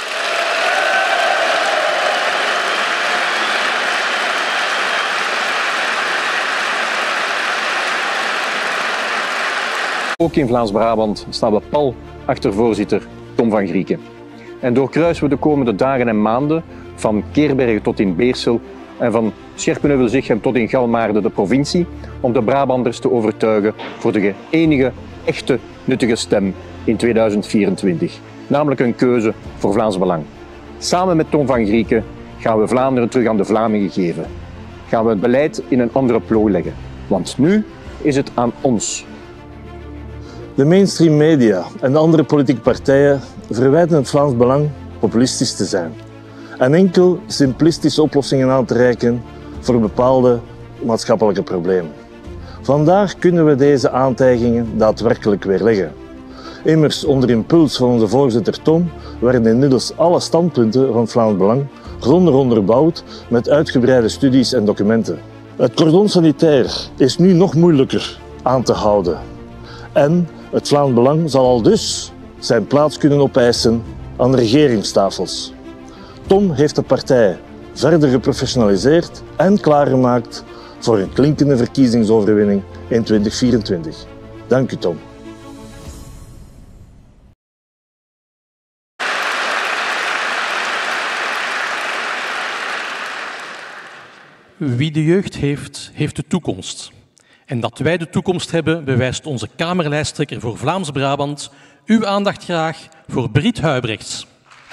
Ook in Vlaams-Brabant staan we pal achter voorzitter Tom van Grieken. En doorkruisen we de komende dagen en maanden van Keerbergen tot in Beersel en van Scherpenheuvel-Zichem tot in Galmaarden de provincie om de Brabanders te overtuigen voor de enige echte nuttige stem in tweeduizend vierentwintig. Namelijk een keuze voor Vlaams Belang. Samen met Tom van Grieken gaan we Vlaanderen terug aan de Vlamingen geven. Gaan we het beleid in een andere plooi leggen. Want nu is het aan ons. De mainstream media en de andere politieke partijen verwijten het Vlaams Belang populistisch te zijn en enkel simplistische oplossingen aan te reiken voor bepaalde maatschappelijke problemen. Vandaag kunnen we deze aantijgingen daadwerkelijk weerleggen. Immers, onder impuls van onze voorzitter Tom werden inmiddels alle standpunten van Vlaams Belang grondig onderbouwd met uitgebreide studies en documenten. Het cordon sanitair is nu nog moeilijker aan te houden. En het Vlaams Belang zal al dus zijn plaats kunnen opeisen aan de regeringstafels. Tom heeft de partij verder geprofessionaliseerd en klaargemaakt voor een klinkende verkiezingsoverwinning in twintig vierentwintig. Dank u, Tom. Wie de jeugd heeft, heeft de toekomst. En dat wij de toekomst hebben, bewijst onze Kamerlijsttrekker voor Vlaams-Brabant. Uw aandacht graag voor Brit Huybrechts.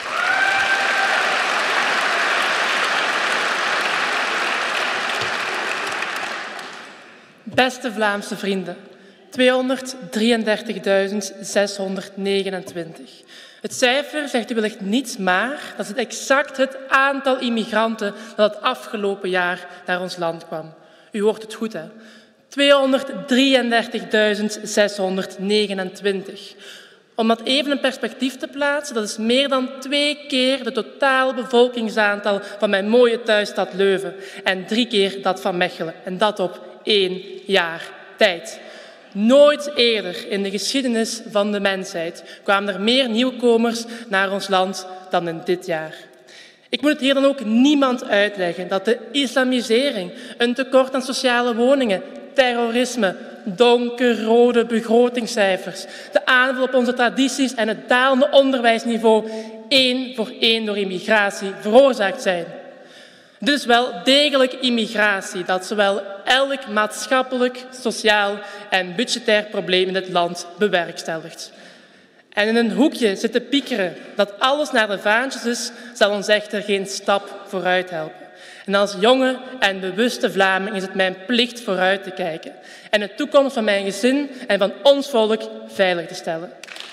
Beste Vlaamse vrienden, tweehonderddrieëndertigduizend zeshonderdnegenentwintig. Het cijfer zegt u wellicht niets, maar dat is exact het aantal immigranten dat het afgelopen jaar naar ons land kwam. U hoort het goed, hè? tweehonderddrieëndertigduizend zeshonderdnegenentwintig. Om dat even in perspectief te plaatsen, dat is meer dan twee keer het totaal bevolkingsaantal van mijn mooie thuisstad Leuven en drie keer dat van Mechelen. En dat op één jaar tijd. Nooit eerder in de geschiedenis van de mensheid kwamen er meer nieuwkomers naar ons land dan in dit jaar. Ik moet het hier dan ook niemand uitleggen dat de islamisering, een tekort aan sociale woningen, terrorisme, donkerrode begrotingscijfers, de aanval op onze tradities en het dalende onderwijsniveau één voor één door immigratie veroorzaakt zijn. Dit is wel degelijk immigratie dat zowel elk maatschappelijk, sociaal en budgetair probleem in dit land bewerkstelligt. En in een hoekje zitten piekeren dat alles naar de vaantjes is, zal ons echter geen stap vooruit helpen. En als jonge en bewuste Vlaming is het mijn plicht vooruit te kijken en de toekomst van mijn gezin en van ons volk veilig te stellen.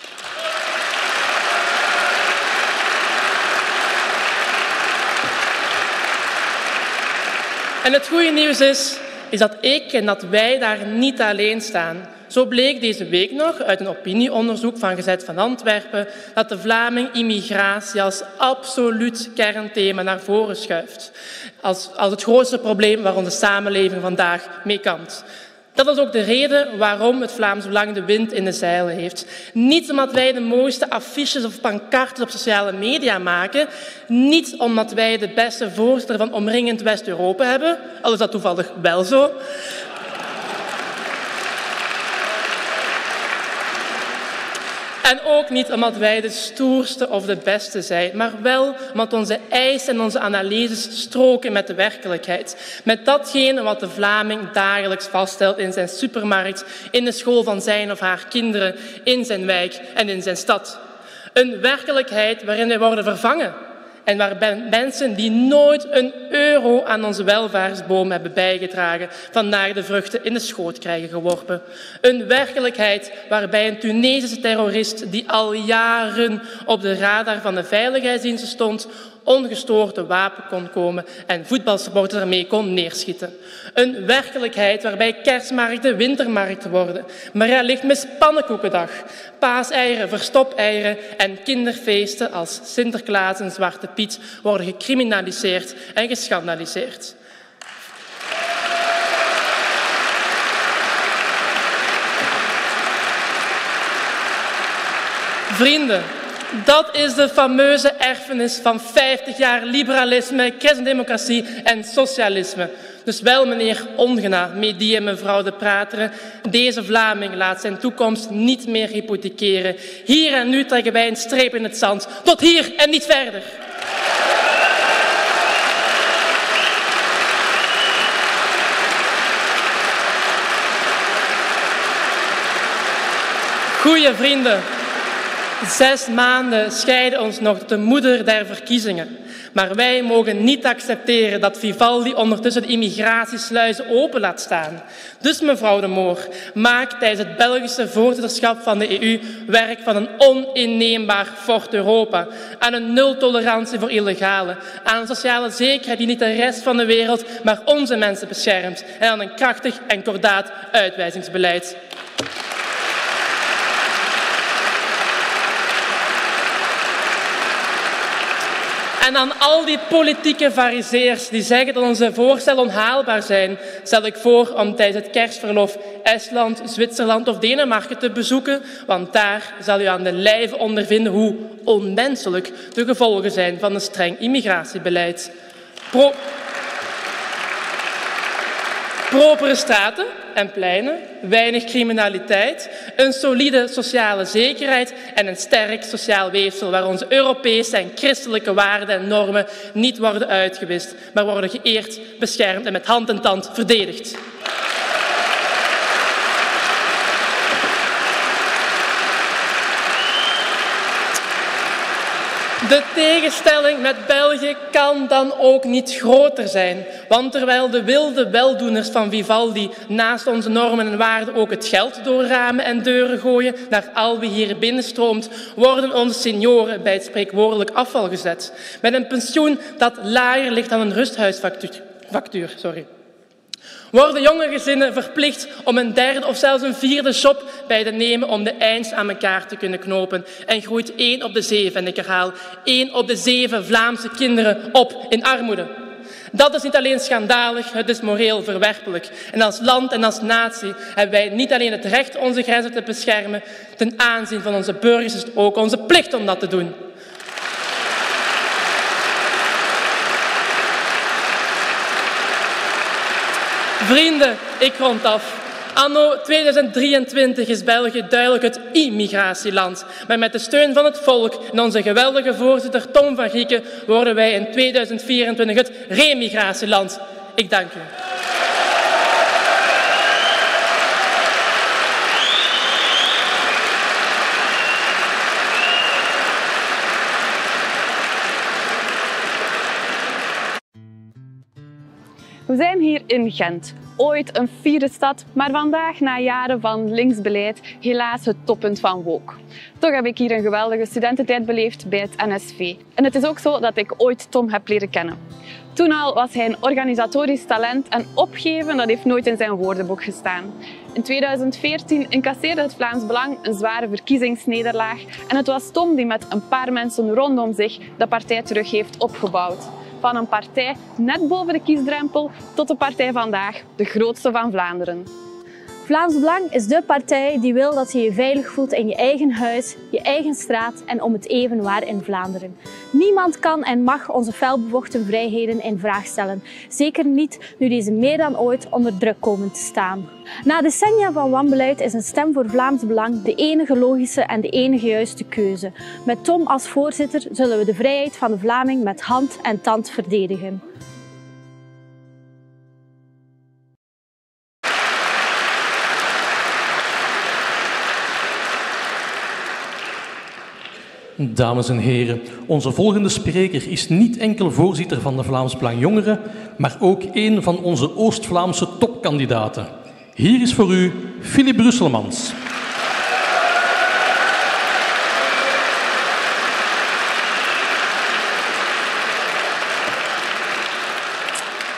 En het goede nieuws is, is dat ik en dat wij daar niet alleen staan. Zo bleek deze week nog uit een opinieonderzoek van Gezet van Antwerpen dat de Vlaming immigratie als absoluut kernthema naar voren schuift. Als, als het grootste probleem waar onze samenleving vandaag mee kampt. Dat is ook de reden waarom het Vlaams Belang de wind in de zeilen heeft. Niet omdat wij de mooiste affiches of pancartes op sociale media maken. Niet omdat wij de beste voorzitter van omringend West-Europa hebben. Al is dat toevallig wel zo. En ook niet omdat wij de stoerste of de beste zijn, maar wel omdat onze eisen en onze analyses stroken met de werkelijkheid. Met datgene wat de Vlaming dagelijks vaststelt in zijn supermarkt, in de school van zijn of haar kinderen, in zijn wijk en in zijn stad. Een werkelijkheid waarin wij worden vervangen. En waar mensen die nooit een euro aan onze welvaartsboom hebben bijgedragen, vandaag de vruchten in de schoot krijgen geworpen. Een werkelijkheid waarbij een Tunesische terrorist die al jaren op de radar van de veiligheidsdiensten stond, ongestoord te wapen kon komen en voetbalsupporters ermee kon neerschieten. Een werkelijkheid waarbij kerstmarkten wintermarkten worden, Maria Lichtmis pannenkoekendag, paaseieren, verstopeieren en kinderfeesten als Sinterklaas en Zwarte Piet worden gecriminaliseerd en geschandaliseerd. Vrienden, dat is de fameuze erfenis van vijftig jaar liberalisme, christendemocratie en socialisme. Dus wel, meneer Ongena, medie en mevrouw de Prateren, deze Vlaming laat zijn toekomst niet meer hypothekeren. Hier en nu trekken wij een streep in het zand. Tot hier en niet verder. Goeie vrienden, zes maanden scheiden ons nog tot de moeder der verkiezingen. Maar wij mogen niet accepteren dat Vivaldi ondertussen de immigratiesluizen open laat staan. Dus mevrouw De Moor, maak tijdens het Belgische voorzitterschap van de E U werk van een oninneembaar fort Europa. Aan een nultolerantie voor illegale. Aan een sociale zekerheid die niet de rest van de wereld, maar onze mensen beschermt. En aan een krachtig en kordaat uitwijzingsbeleid. En aan al die politieke fariseërs die zeggen dat onze voorstellen onhaalbaar zijn, stel ik voor om tijdens het kerstverlof Estland, Zwitserland of Denemarken te bezoeken, want daar zal u aan de lijve ondervinden hoe onmenselijk de gevolgen zijn van een streng immigratiebeleid. Pro Propere straten en pleinen, weinig criminaliteit, een solide sociale zekerheid en een sterk sociaal weefsel waar onze Europese en christelijke waarden en normen niet worden uitgewist, maar worden geëerd, beschermd en met hand en tand verdedigd. De tegenstelling met België kan dan ook niet groter zijn. Want terwijl de wilde weldoeners van Vivaldi naast onze normen en waarden ook het geld door ramen en deuren gooien naar al wie hier binnenstroomt, worden onze senioren bij het spreekwoordelijk afval gezet. Met een pensioen dat lager ligt dan een rusthuisfactuur. Factuur, sorry. Worden jonge gezinnen verplicht om een derde of zelfs een vierde job bij te nemen om de eind aan elkaar te kunnen knopen. En groeit één op de zeven, en ik herhaal, één op de zeven Vlaamse kinderen op in armoede. Dat is niet alleen schandalig, het is moreel verwerpelijk. En als land en als natie hebben wij niet alleen het recht onze grenzen te beschermen, ten aanzien van onze burgers is het ook onze plicht om dat te doen. Vrienden, ik rond af. Anno tweeduizend drieëntwintig is België duidelijk het immigratieland. Maar met de steun van het volk en onze geweldige voorzitter Tom van Grieken worden wij in tweeduizend vierentwintig het remigratieland. Ik dank u. We zijn hier in Gent. Ooit een fiere stad, maar vandaag, na jaren van linksbeleid, helaas het toppunt van woke. Toch heb ik hier een geweldige studententijd beleefd bij het N S V. En het is ook zo dat ik ooit Tom heb leren kennen. Toen al was hij een organisatorisch talent en opgeven, dat heeft nooit in zijn woordenboek gestaan. In tweeduizend veertien incasseerde het Vlaams Belang een zware verkiezingsnederlaag en het was Tom die met een paar mensen rondom zich de partij terug heeft opgebouwd. Van een partij net boven de kiesdrempel tot de partij vandaag, de grootste van Vlaanderen. Vlaams Belang is de partij die wil dat je je veilig voelt in je eigen huis, je eigen straat en om het even waar in Vlaanderen. Niemand kan en mag onze felbevochten vrijheden in vraag stellen. Zeker niet nu deze meer dan ooit onder druk komen te staan. Na decennia van wanbeleid is een stem voor Vlaams Belang de enige logische en de enige juiste keuze. Met Tom als voorzitter zullen we de vrijheid van de Vlaming met hand en tand verdedigen. Dames en heren, onze volgende spreker is niet enkel voorzitter van de Vlaams Belang Jongeren, maar ook een van onze Oost-Vlaamse topkandidaten. Hier is voor u Philippe Brusselmans.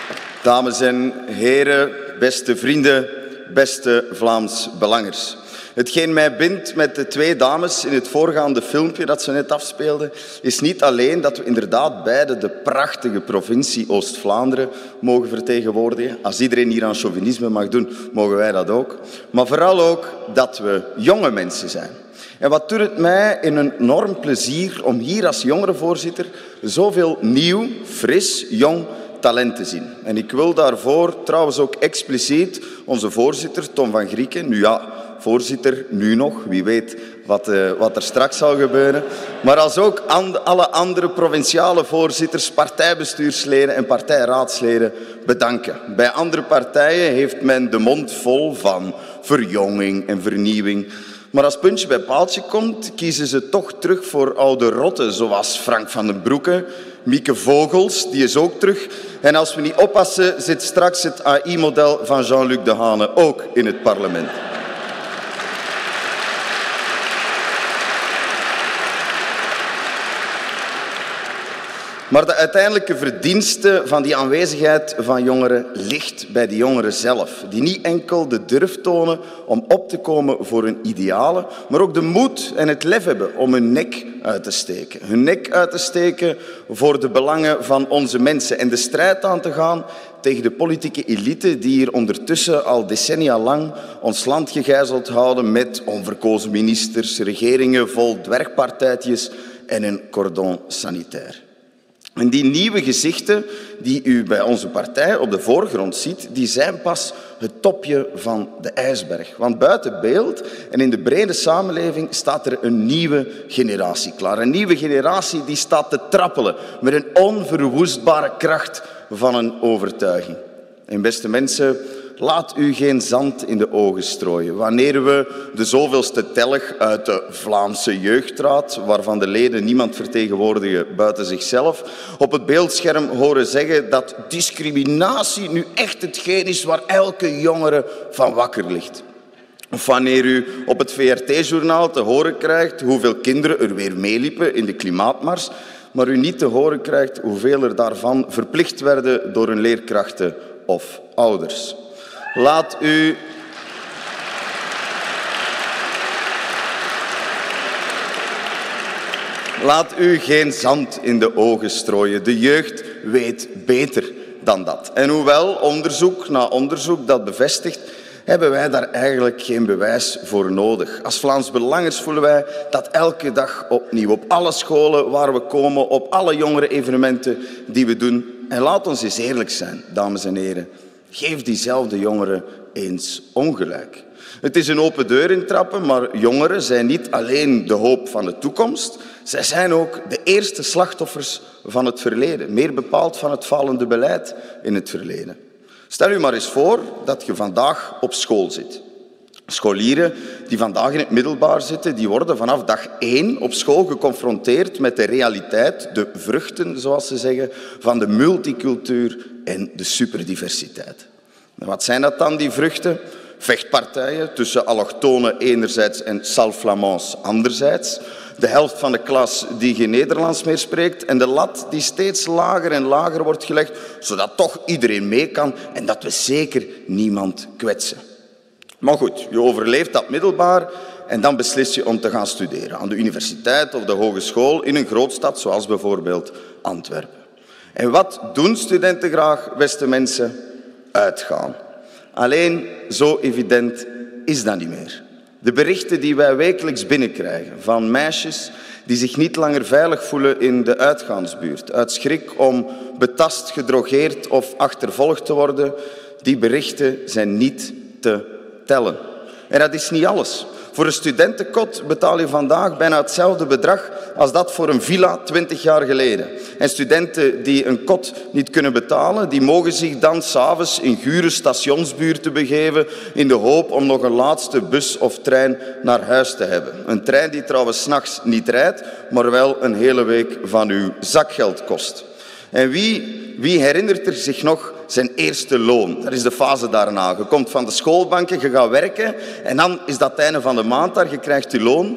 Dames en heren, beste vrienden, beste Vlaams Belangers. Hetgeen mij bindt met de twee dames in het voorgaande filmpje dat ze net afspeelden, is niet alleen dat we inderdaad beide de prachtige provincie Oost-Vlaanderen mogen vertegenwoordigen. Als iedereen hier aan chauvinisme mag doen, mogen wij dat ook. Maar vooral ook dat we jonge mensen zijn. En wat doet het mij een enorm plezier om hier als jongerenvoorzitter zoveel nieuw, fris, jong talent te zien. En ik wil daarvoor trouwens ook expliciet onze voorzitter Tom van Grieken, nu ja, voorzitter, nu nog, wie weet wat, uh, wat er straks zal gebeuren, maar als ook and, alle andere provinciale voorzitters, partijbestuursleden en partijraadsleden bedanken. Bij andere partijen heeft men de mond vol van verjonging en vernieuwing. Maar als puntje bij paaltje komt, kiezen ze toch terug voor oude rotten, zoals Frank van den Broeke, Mieke Vogels, die is ook terug. En als we niet oppassen, zit straks het A I-model van Jean-Luc Dehaene ook in het parlement. Maar de uiteindelijke verdienste van die aanwezigheid van jongeren ligt bij de jongeren zelf. Die niet enkel de durf tonen om op te komen voor hun idealen, maar ook de moed en het lef hebben om hun nek uit te steken. Hun nek uit te steken voor de belangen van onze mensen en de strijd aan te gaan tegen de politieke elite die hier ondertussen al decennia lang ons land gegijzeld houden met onverkozen ministers, regeringen vol dwergpartijtjes en een cordon sanitair. En die nieuwe gezichten die u bij onze partij op de voorgrond ziet, die zijn pas het topje van de ijsberg. Want buiten beeld en in de brede samenleving staat er een nieuwe generatie klaar. Een nieuwe generatie die staat te trappelen met een onverwoestbare kracht van een overtuiging. En beste mensen, laat u geen zand in de ogen strooien. Wanneer we de zoveelste telg uit de Vlaamse Jeugdraad, waarvan de leden niemand vertegenwoordigen buiten zichzelf, op het beeldscherm horen zeggen dat discriminatie nu echt hetgeen is waar elke jongere van wakker ligt. Of wanneer u op het V R T-journaal te horen krijgt hoeveel kinderen er weer meeliepen in de klimaatmars, maar u niet te horen krijgt hoeveel er daarvan verplicht werden door hun leerkrachten of ouders. Laat u... Laat u geen zand in de ogen strooien. De jeugd weet beter dan dat. En hoewel onderzoek na onderzoek dat bevestigt, hebben wij daar eigenlijk geen bewijs voor nodig. Als Vlaams Belangers voelen wij dat elke dag opnieuw. Op alle scholen waar we komen, op alle jongeren-evenementen die we doen. En laat ons eens eerlijk zijn, dames en heren. Geef diezelfde jongeren eens ongelijk. Het is een open deur intrappen, maar jongeren zijn niet alleen de hoop van de toekomst. Zij zijn ook de eerste slachtoffers van het verleden. Meer bepaald van het falende beleid in het verleden. Stel u maar eens voor dat je vandaag op school zit. Scholieren die vandaag in het middelbaar zitten, die worden vanaf dag één op school geconfronteerd met de realiteit, de vruchten, zoals ze zeggen, van de multicultuur en de superdiversiteit. En wat zijn dat dan, die vruchten? Vechtpartijen tussen allochtonen enerzijds en Salflamands anderzijds. De helft van de klas die geen Nederlands meer spreekt en de lat die steeds lager en lager wordt gelegd, zodat toch iedereen mee kan en dat we zeker niemand kwetsen. Maar goed, je overleeft dat middelbaar en dan beslis je om te gaan studeren aan de universiteit of de hogeschool in een grootstad zoals bijvoorbeeld Antwerpen. En wat doen studenten graag, beste mensen? Uitgaan. Alleen zo evident is dat niet meer. De berichten die wij wekelijks binnenkrijgen van meisjes die zich niet langer veilig voelen in de uitgaansbuurt, uit schrik om betast, gedrogeerd of achtervolgd te worden, die berichten zijn niet te tellen. En dat is niet alles. Voor een studentenkot betaal je vandaag bijna hetzelfde bedrag als dat voor een villa twintig jaar geleden. En studenten die een kot niet kunnen betalen, die mogen zich dan 's avonds in gure stationsbuurten begeven in de hoop om nog een laatste bus of trein naar huis te hebben. Een trein die trouwens 's nachts niet rijdt, maar wel een hele week van uw zakgeld kost. En wie, wie herinnert er zich nog zijn eerste loon? Dat is de fase daarna. Je komt van de schoolbanken, je gaat werken en dan is dat het einde van de maand daar, je krijgt je loon.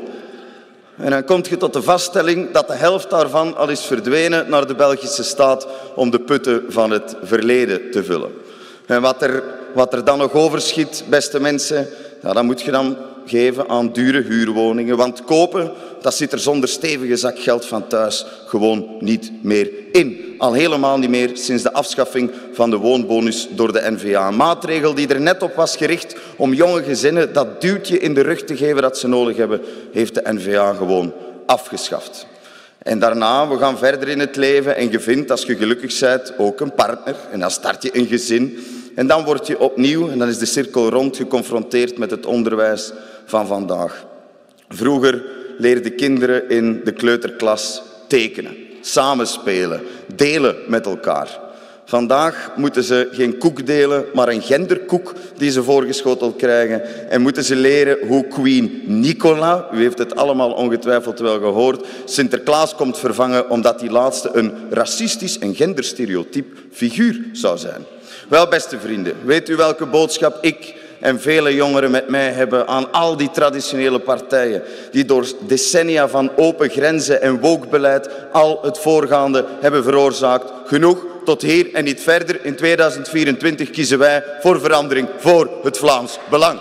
En dan kom je tot de vaststelling dat de helft daarvan al is verdwenen naar de Belgische staat om de putten van het verleden te vullen. En wat er, wat er dan nog overschiet, beste mensen, ja, dat moet je dan geven aan dure huurwoningen. Want kopen, dat zit er zonder stevige zak geld van thuis gewoon niet meer in. Al helemaal niet meer sinds de afschaffing van de woonbonus door de N V A. Een maatregel die er net op was gericht om jonge gezinnen dat duwtje in de rug te geven dat ze nodig hebben, heeft de N V A gewoon afgeschaft. En daarna, we gaan verder in het leven en je vindt, als je gelukkig bent, ook een partner. En dan start je een gezin. En dan word je opnieuw, en dan is de cirkel rond, geconfronteerd met het onderwijs van vandaag. Vroeger leerden kinderen in de kleuterklas tekenen, samenspelen, delen met elkaar. Vandaag moeten ze geen koek delen, maar een genderkoek die ze voorgeschoteld krijgen. En moeten ze leren hoe Queen Nicola, u heeft het allemaal ongetwijfeld wel gehoord, Sinterklaas komt vervangen omdat die laatste een racistisch en genderstereotyp figuur zou zijn. Wel, beste vrienden, weet u welke boodschap ik en vele jongeren met mij hebben aan al die traditionele partijen die door decennia van open grenzen en woke-beleid al het voorgaande hebben veroorzaakt? Genoeg, tot hier en niet verder. In tweeduizend vierentwintig kiezen wij voor verandering, voor het Vlaams Belang.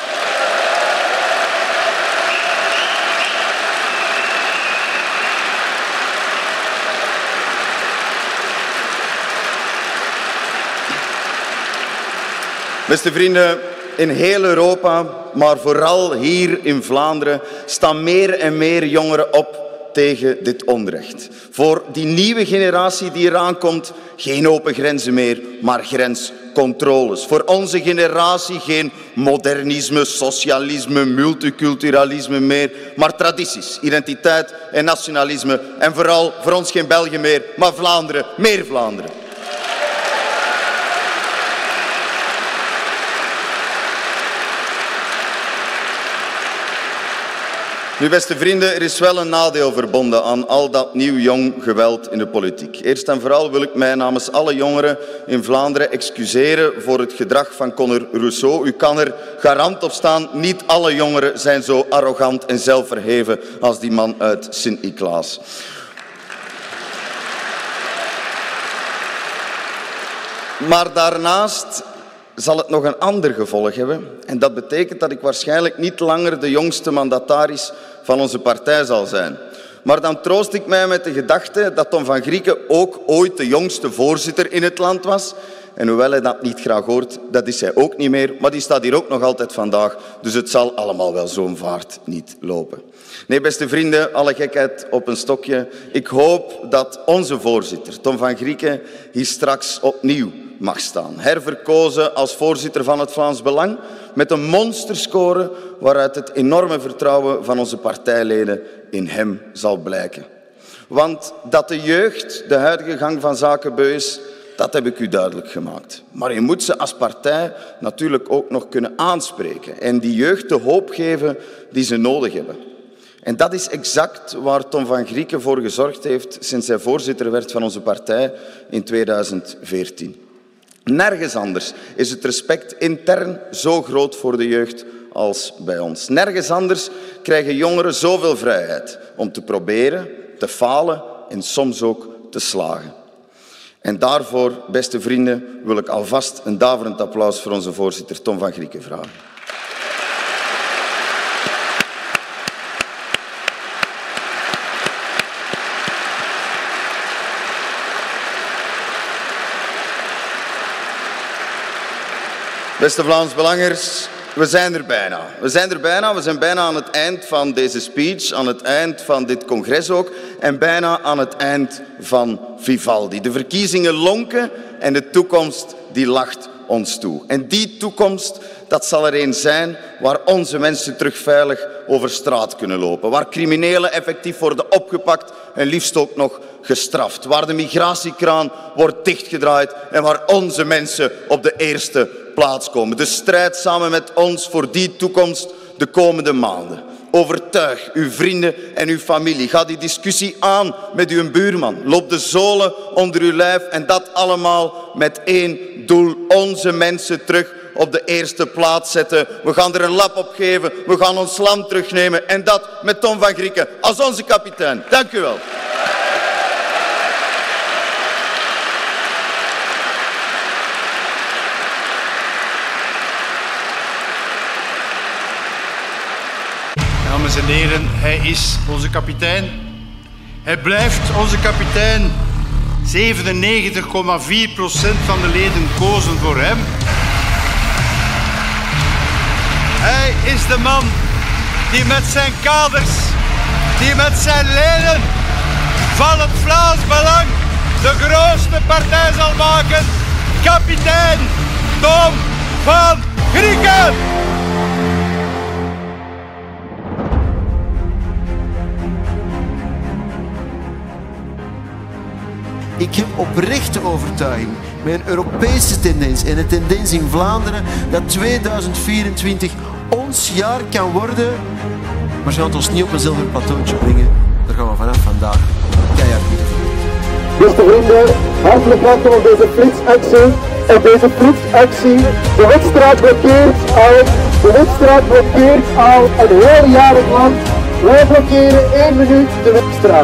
Beste vrienden, in heel Europa, maar vooral hier in Vlaanderen, staan meer en meer jongeren op tegen dit onrecht. Voor die nieuwe generatie die eraan komt, geen open grenzen meer, maar grenscontroles. Voor onze generatie geen modernisme, socialisme, multiculturalisme meer, maar tradities, identiteit en nationalisme. En vooral voor ons geen België meer, maar Vlaanderen, meer Vlaanderen. Nu, beste vrienden, er is wel een nadeel verbonden aan al dat nieuw jong geweld in de politiek. Eerst en vooral wil ik mij namens alle jongeren in Vlaanderen excuseren voor het gedrag van Conor Rousseau. U kan er garant op staan, niet alle jongeren zijn zo arrogant en zelfverheven als die man uit Sint-Niklaas. Maar daarnaast zal het nog een ander gevolg hebben. En dat betekent dat ik waarschijnlijk niet langer de jongste mandataris van onze partij zal zijn. Maar dan troost ik mij met de gedachte dat Tom van Grieken ook ooit de jongste voorzitter in het land was. En hoewel hij dat niet graag hoort, dat is hij ook niet meer. Maar die staat hier ook nog altijd vandaag. Dus het zal allemaal wel zo'n vaart niet lopen. Nee, beste vrienden, alle gekheid op een stokje. Ik hoop dat onze voorzitter, Tom van Grieken, hier straks opnieuw mag staan. Herverkozen als voorzitter van het Vlaams Belang met een monsterscore waaruit het enorme vertrouwen van onze partijleden in hem zal blijken. Want dat de jeugd de huidige gang van zaken beu is, dat heb ik u duidelijk gemaakt. Maar je moet ze als partij natuurlijk ook nog kunnen aanspreken en die jeugd de hoop geven die ze nodig hebben. En dat is exact waar Tom van Grieken voor gezorgd heeft sinds hij voorzitter werd van onze partij in tweeduizend veertien. Nergens anders is het respect intern zo groot voor de jeugd als bij ons. Nergens anders krijgen jongeren zoveel vrijheid om te proberen, te falen en soms ook te slagen. En daarvoor, beste vrienden, wil ik alvast een daverend applaus voor onze voorzitter Tom van Grieken vragen. Beste Vlaams Belangers, we zijn er bijna. We zijn er bijna. We zijn bijna aan het eind van deze speech, aan het eind van dit congres ook en bijna aan het eind van Vivaldi. De verkiezingen lonken en de toekomst die lacht ons toe. En die toekomst, dat zal er een zijn waar onze mensen terug veilig over straat kunnen lopen. Waar criminelen effectief worden opgepakt en liefst ook nog gestraft. Waar de migratiekraan wordt dichtgedraaid en waar onze mensen op de eerste plaats komen. De strijd samen met ons voor die toekomst de komende maanden. Overtuig uw vrienden en uw familie. Ga die discussie aan met uw buurman. Loop de zolen onder uw lijf en dat allemaal met één doel. Onze mensen terug op de eerste plaats zetten. We gaan er een lap op geven. We gaan ons land terugnemen. En dat met Tom van Grieken als onze kapitein. Dank u wel. Dames en heren, hij is onze kapitein. Hij blijft onze kapitein. zevenennegentig komma vier procent van de leden kozen voor hem. Hij is de man die met zijn kaders, die met zijn leden van het Vlaams Belang de grootste partij zal maken. Kapitein Tom van Grieken! Ik heb oprechte overtuiging met een Europese tendens en een tendens in Vlaanderen dat tweeduizend vierentwintig ons jaar kan worden. Maar ze gaan het ons niet op een zilveren plateautje brengen. Daar gaan we vanaf vandaag keihard moeten voor. Beste vrienden, hartelijk welkom op deze flitsactie. Op deze flitsactie, de Witstraat blokkeert al, de Witstraat blokkeert al een heel jaar lang. Wij blokkeren één minuut de Witstraat.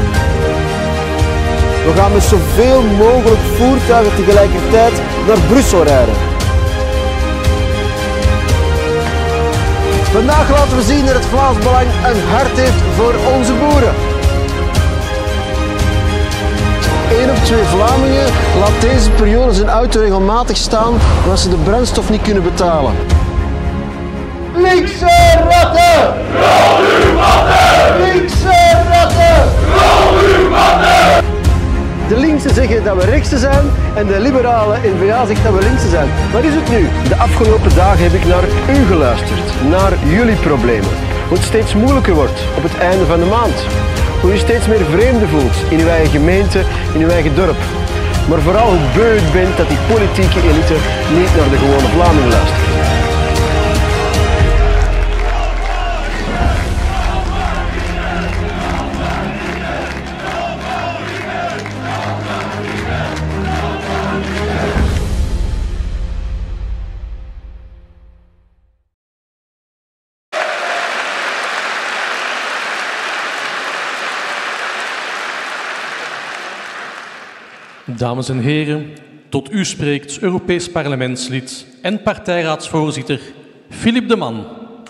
We gaan met zoveel mogelijk voertuigen tegelijkertijd naar Brussel rijden. Vandaag laten we zien dat het Vlaams Belang een hart heeft voor onze boeren. Eén op twee Vlamingen laat deze periode zijn auto regelmatig staan omdat ze de brandstof niet kunnen betalen. Linkse ratten! Rol uw matten! Linkse ratten! Rol uw matten! De linksen zeggen dat we rechtse zijn en de liberale N V A zegt dat we linkse zijn. Wat is het nu? De afgelopen dagen heb ik naar u geluisterd, naar jullie problemen. Hoe het steeds moeilijker wordt op het einde van de maand. Hoe je steeds meer vreemden voelt in uw eigen gemeente, in uw eigen dorp. Maar vooral hoe beu u bent dat die politieke elite niet naar de gewone Vlamingen luistert. Dames en heren, tot u spreekt Europees parlementslid en partijraadsvoorzitter Philippe de Man.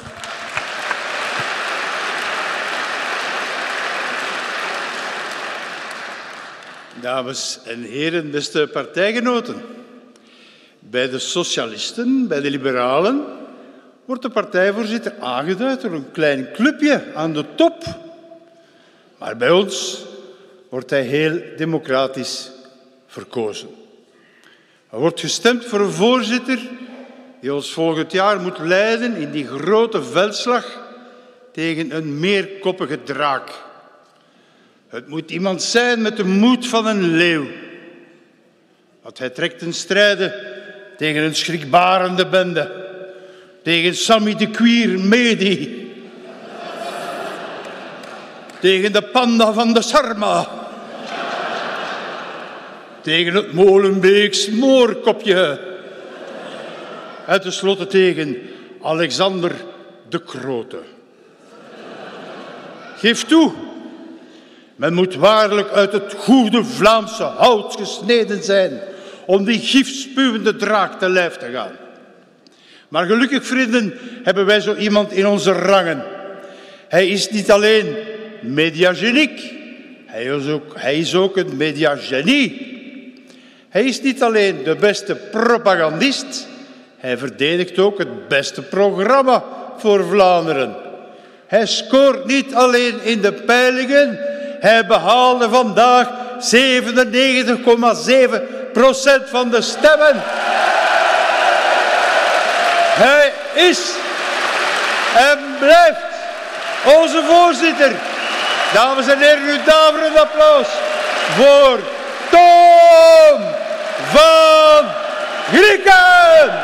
Dames en heren, beste partijgenoten. Bij de socialisten, bij de liberalen, wordt de partijvoorzitter aangeduid door een klein clubje aan de top. Maar bij ons wordt hij heel democratisch verkozen. Er wordt gestemd voor een voorzitter die ons volgend jaar moet leiden in die grote veldslag tegen een meerkoppige draak. Het moet iemand zijn met de moed van een leeuw. Want hij trekt ten strijde tegen een schrikbarende bende, tegen Sammy de Queer Medi, tegen de panda van de Sarma, tegen het Molenbeeks moorkopje en tenslotte tegen Alexander de Grote. Geef toe, men moet waarlijk uit het goede Vlaamse hout gesneden zijn om die gifspuwende draak te lijf te gaan. Maar gelukkig, vrienden, hebben wij zo iemand in onze rangen. Hij is niet alleen mediageniek, hij is ook, hij is ook een mediagenie. Hij is niet alleen de beste propagandist, hij verdedigt ook het beste programma voor Vlaanderen. Hij scoort niet alleen in de peilingen, hij behaalde vandaag zevenennegentig komma zeven procent van de stemmen. Hij is en blijft onze voorzitter. Dames en heren, uw daverend applaus voor Tom van Grieken.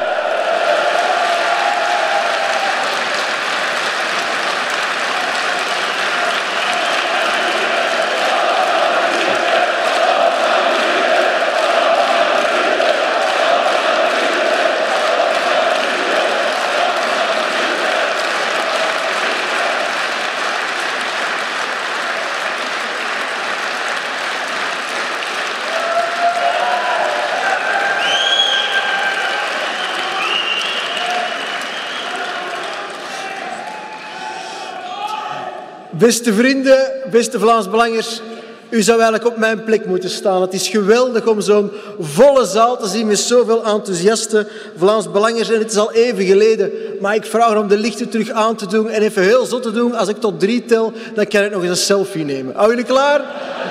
Beste vrienden, beste Vlaams-Belangers, u zou eigenlijk op mijn plek moeten staan. Het is geweldig om zo'n volle zaal te zien met zoveel enthousiaste Vlaams-Belangers. En het is al even geleden, maar ik vraag om de lichten terug aan te doen en even heel zot te doen. Als ik tot drie tel, dan kan ik nog eens een selfie nemen. Hou jullie klaar?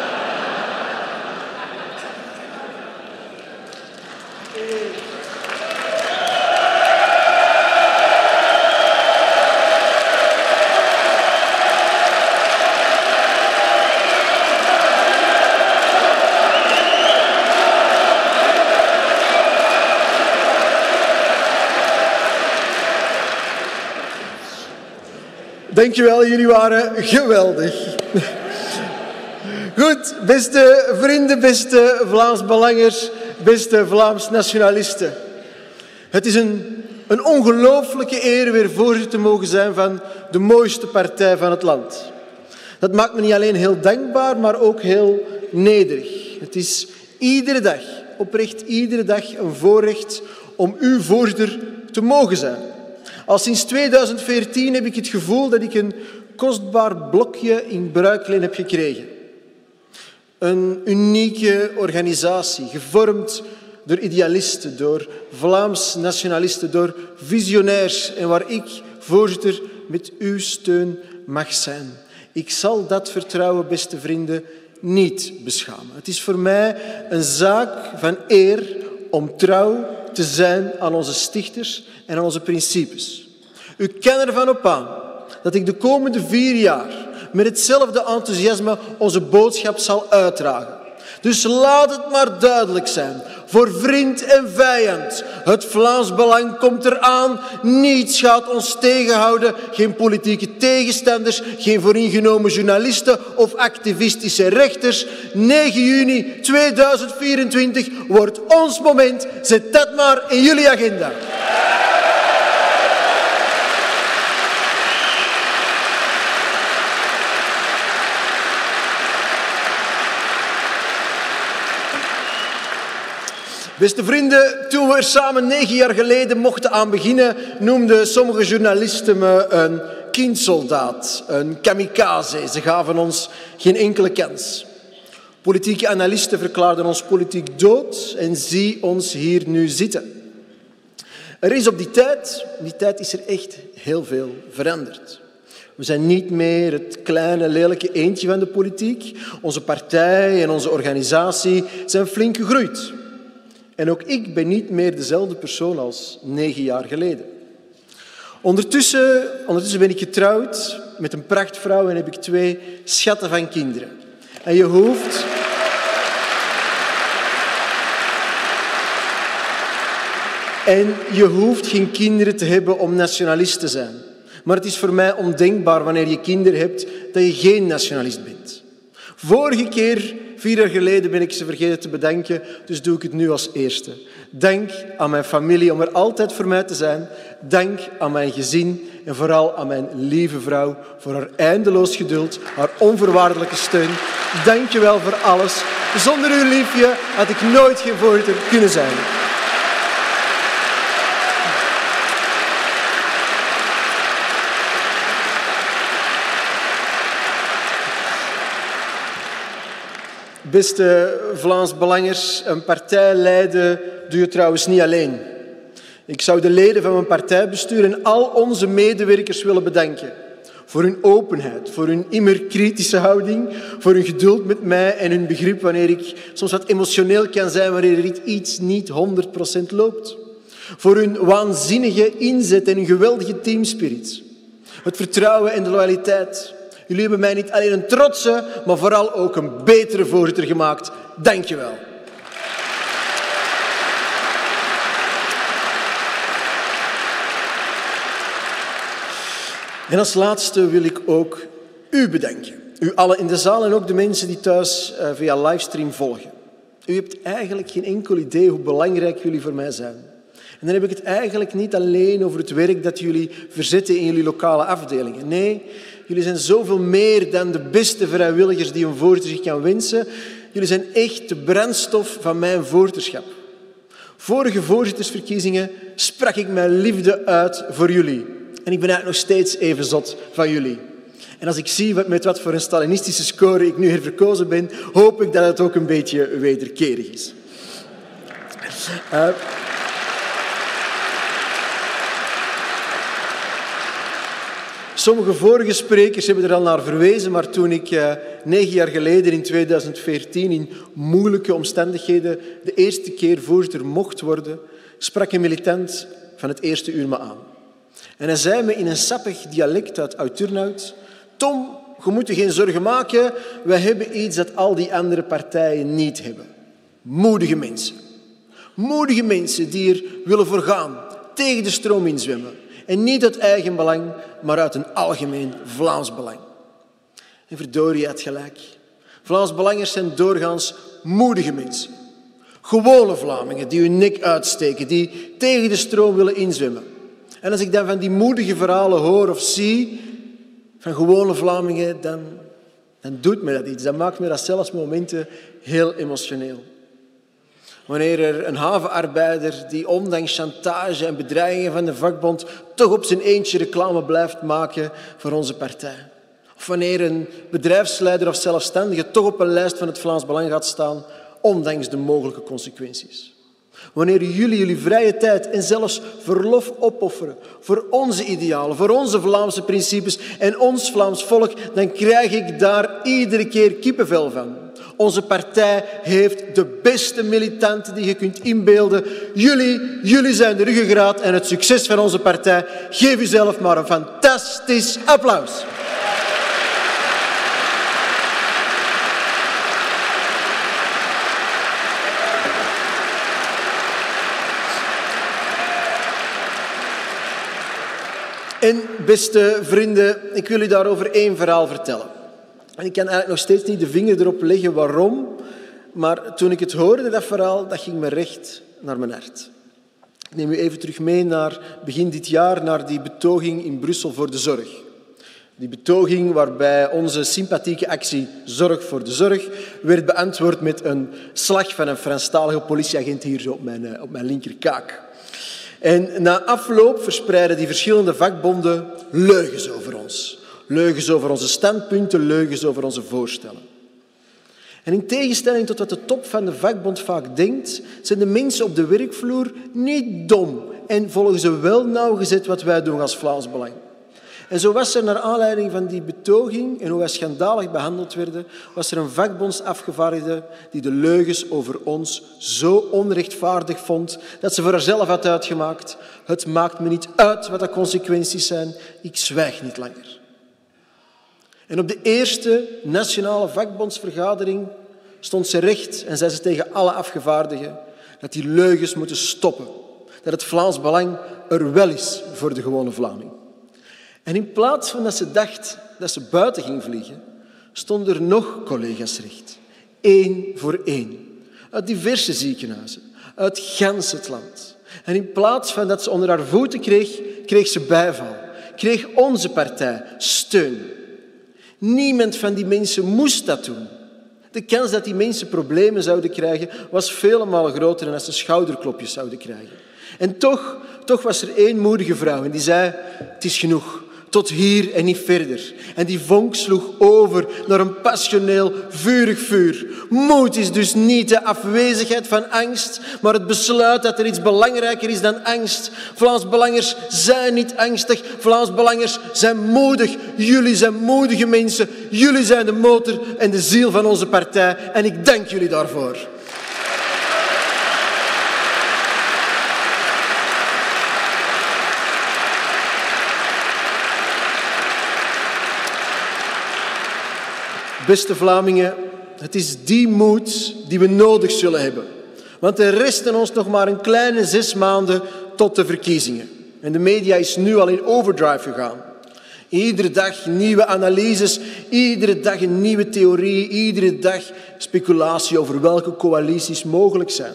Dankjewel, jullie waren geweldig. Goed, beste vrienden, beste Vlaams-Belangers, beste Vlaams-nationalisten. Het is een, een ongelooflijke eer weer voorzitter te mogen zijn van de mooiste partij van het land. Dat maakt me niet alleen heel dankbaar, maar ook heel nederig. Het is iedere dag, oprecht iedere dag, een voorrecht om uw voorzitter te mogen zijn. Al sinds tweeduizend veertien heb ik het gevoel dat ik een kostbaar blokje in bruikleen heb gekregen. Een unieke organisatie, gevormd door idealisten, door Vlaams nationalisten, door visionairs en waar ik, voorzitter, met uw steun mag zijn. Ik zal dat vertrouwen, beste vrienden, niet beschamen. Het is voor mij een zaak van eer om trouw te zijn aan onze stichters en aan onze principes. U kan ervan op aan dat ik de komende vier jaar met hetzelfde enthousiasme onze boodschap zal uitdragen. Dus laat het maar duidelijk zijn, voor vriend en vijand. Het Vlaams Belang komt eraan. Niets gaat ons tegenhouden. Geen politieke tegenstanders, geen vooringenomen journalisten of activistische rechters. negen juni tweeduizend vierentwintig wordt ons moment. Zet dat maar in jullie agenda. Beste vrienden, toen we er samen negen jaar geleden mochten aan beginnen, noemden sommige journalisten me een kindsoldaat, een kamikaze. Ze gaven ons geen enkele kans. Politieke analisten verklaarden ons politiek dood en zie ons hier nu zitten. Er is op die tijd, op die tijd is er echt heel veel veranderd. We zijn niet meer het kleine, lelijke eendje van de politiek. Onze partij en onze organisatie zijn flink gegroeid. En ook ik ben niet meer dezelfde persoon als negen jaar geleden. Ondertussen, ondertussen ben ik getrouwd met een prachtvrouw en heb ik twee schatten van kinderen. En je hoeft... En je hoeft geen kinderen te hebben om nationalist te zijn. Maar het is voor mij ondenkbaar wanneer je kinderen hebt dat je geen nationalist bent. Vorige keer, vier jaar geleden, ben ik ze vergeten te bedanken, dus doe ik het nu als eerste. Dank aan mijn familie om er altijd voor mij te zijn. Dank aan mijn gezin en vooral aan mijn lieve vrouw voor haar eindeloos geduld, haar onvoorwaardelijke steun. Dank je wel voor alles. Zonder uw liefje had ik nooit geen voorzitter kunnen zijn. Beste Vlaams-Belangers, een partij leiden doe je trouwens niet alleen. Ik zou de leden van mijn partijbestuur en al onze medewerkers willen bedanken. Voor hun openheid, voor hun immer kritische houding, voor hun geduld met mij en hun begrip wanneer ik soms wat emotioneel kan zijn wanneer er iets niet honderd procent loopt. Voor hun waanzinnige inzet en hun geweldige teamspirit. Het vertrouwen en de loyaliteit. Jullie hebben mij niet alleen een trotse, maar vooral ook een betere voorzitter gemaakt. Dank je wel. En als laatste wil ik ook u bedanken. U allen in de zaal en ook de mensen die thuis uh, via livestream volgen. U hebt eigenlijk geen enkel idee hoe belangrijk jullie voor mij zijn. En dan heb ik het eigenlijk niet alleen over het werk dat jullie verzetten in jullie lokale afdelingen. Nee, jullie zijn zoveel meer dan de beste vrijwilligers die een voorzitter zich kan wensen. Jullie zijn echt de brandstof van mijn voorzitterschap. Vorige voorzittersverkiezingen sprak ik mijn liefde uit voor jullie. En ik ben eigenlijk nog steeds even zot van jullie. En als ik zie met wat voor een Stalinistische score ik nu herverkozen ben, hoop ik dat het ook een beetje wederkerig is. Uh, Sommige vorige sprekers hebben er al naar verwezen, maar toen ik uh, negen jaar geleden in tweeduizend veertien in moeilijke omstandigheden de eerste keer voorzitter mocht worden, sprak een militant van het eerste uur me aan. En hij zei me in een sappig dialect uit Oud-Turnhout: Tom, je moet je geen zorgen maken, wij hebben iets dat al die andere partijen niet hebben. Moedige mensen. Moedige mensen die er willen voor gaan, tegen de stroom inzwemmen. En niet uit eigen belang, maar uit een algemeen Vlaams belang. En verdorie, had gelijk. Vlaams-belangers zijn doorgaans moedige mensen. Gewone Vlamingen die hun nek uitsteken, die tegen de stroom willen inzwemmen. En als ik dan van die moedige verhalen hoor of zie, van gewone Vlamingen, dan, dan doet me dat iets. Dan maakt me dat zelfs momenten heel emotioneel. Wanneer er een havenarbeider die ondanks chantage en bedreigingen van de vakbond toch op zijn eentje reclame blijft maken voor onze partij. Of wanneer een bedrijfsleider of zelfstandige toch op een lijst van het Vlaams Belang gaat staan, ondanks de mogelijke consequenties. Wanneer jullie jullie vrije tijd en zelfs verlof opofferen voor onze idealen, voor onze Vlaamse principes en ons Vlaams volk, dan krijg ik daar iedere keer kippenvel van. Onze partij heeft de beste militanten die je kunt inbeelden. Jullie, jullie zijn de ruggengraat en het succes van onze partij. Geef uzelf maar een fantastisch applaus. En beste vrienden, ik wil u daarover één verhaal vertellen. En ik kan eigenlijk nog steeds niet de vinger erop leggen waarom, maar toen ik het hoorde, dat verhaal, dat ging me recht naar mijn hart. Ik neem u even terug mee naar begin dit jaar, naar die betoging in Brussel voor de zorg. Die betoging waarbij onze sympathieke actie Zorg voor de Zorg werd beantwoord met een slag van een Franstalige politieagent hier zo op mijn, op mijn linkerkaak. En na afloop verspreiden die verschillende vakbonden leugens over ons. Leugens over onze standpunten, leugens over onze voorstellen. En in tegenstelling tot wat de top van de vakbond vaak denkt, zijn de mensen op de werkvloer niet dom en volgen ze wel nauwgezet wat wij doen als Vlaams Belang. En zo was er naar aanleiding van die betoging en hoe wij schandalig behandeld werden, was er een vakbondsafgevaardigde die de leugens over ons zo onrechtvaardig vond dat ze voor haarzelf had uitgemaakt: het maakt me niet uit wat de consequenties zijn, ik zwijg niet langer. En op de eerste nationale vakbondsvergadering stond ze recht en zei ze tegen alle afgevaardigden dat die leugens moeten stoppen. Dat het Vlaams Belang er wel is voor de gewone Vlaming. En in plaats van dat ze dacht dat ze buiten ging vliegen, stonden er nog collega's recht. Eén voor één. Uit diverse ziekenhuizen. Uit gans het land. En in plaats van dat ze onder haar voeten kreeg, kreeg ze bijval. Kreeg onze partij steun. Niemand van die mensen moest dat doen. De kans dat die mensen problemen zouden krijgen was vele malen groter dan dat ze schouderklopjes zouden krijgen. En toch, toch was er één moedige vrouw en die zei: het is genoeg. Tot hier en niet verder. En die vonk sloeg over naar een passioneel, vurig vuur. Moed is dus niet de afwezigheid van angst, maar het besluit dat er iets belangrijker is dan angst. Vlaams-Belangers zijn niet angstig. Vlaams-Belangers zijn moedig. Jullie zijn moedige mensen. Jullie zijn de motor en de ziel van onze partij. En ik dank jullie daarvoor. Beste Vlamingen, het is die moed die we nodig zullen hebben. Want er resten ons nog maar een kleine zes maanden tot de verkiezingen. En de media is nu al in overdrive gegaan. Iedere dag nieuwe analyses, iedere dag een nieuwe theorie, iedere dag speculatie over welke coalities mogelijk zijn.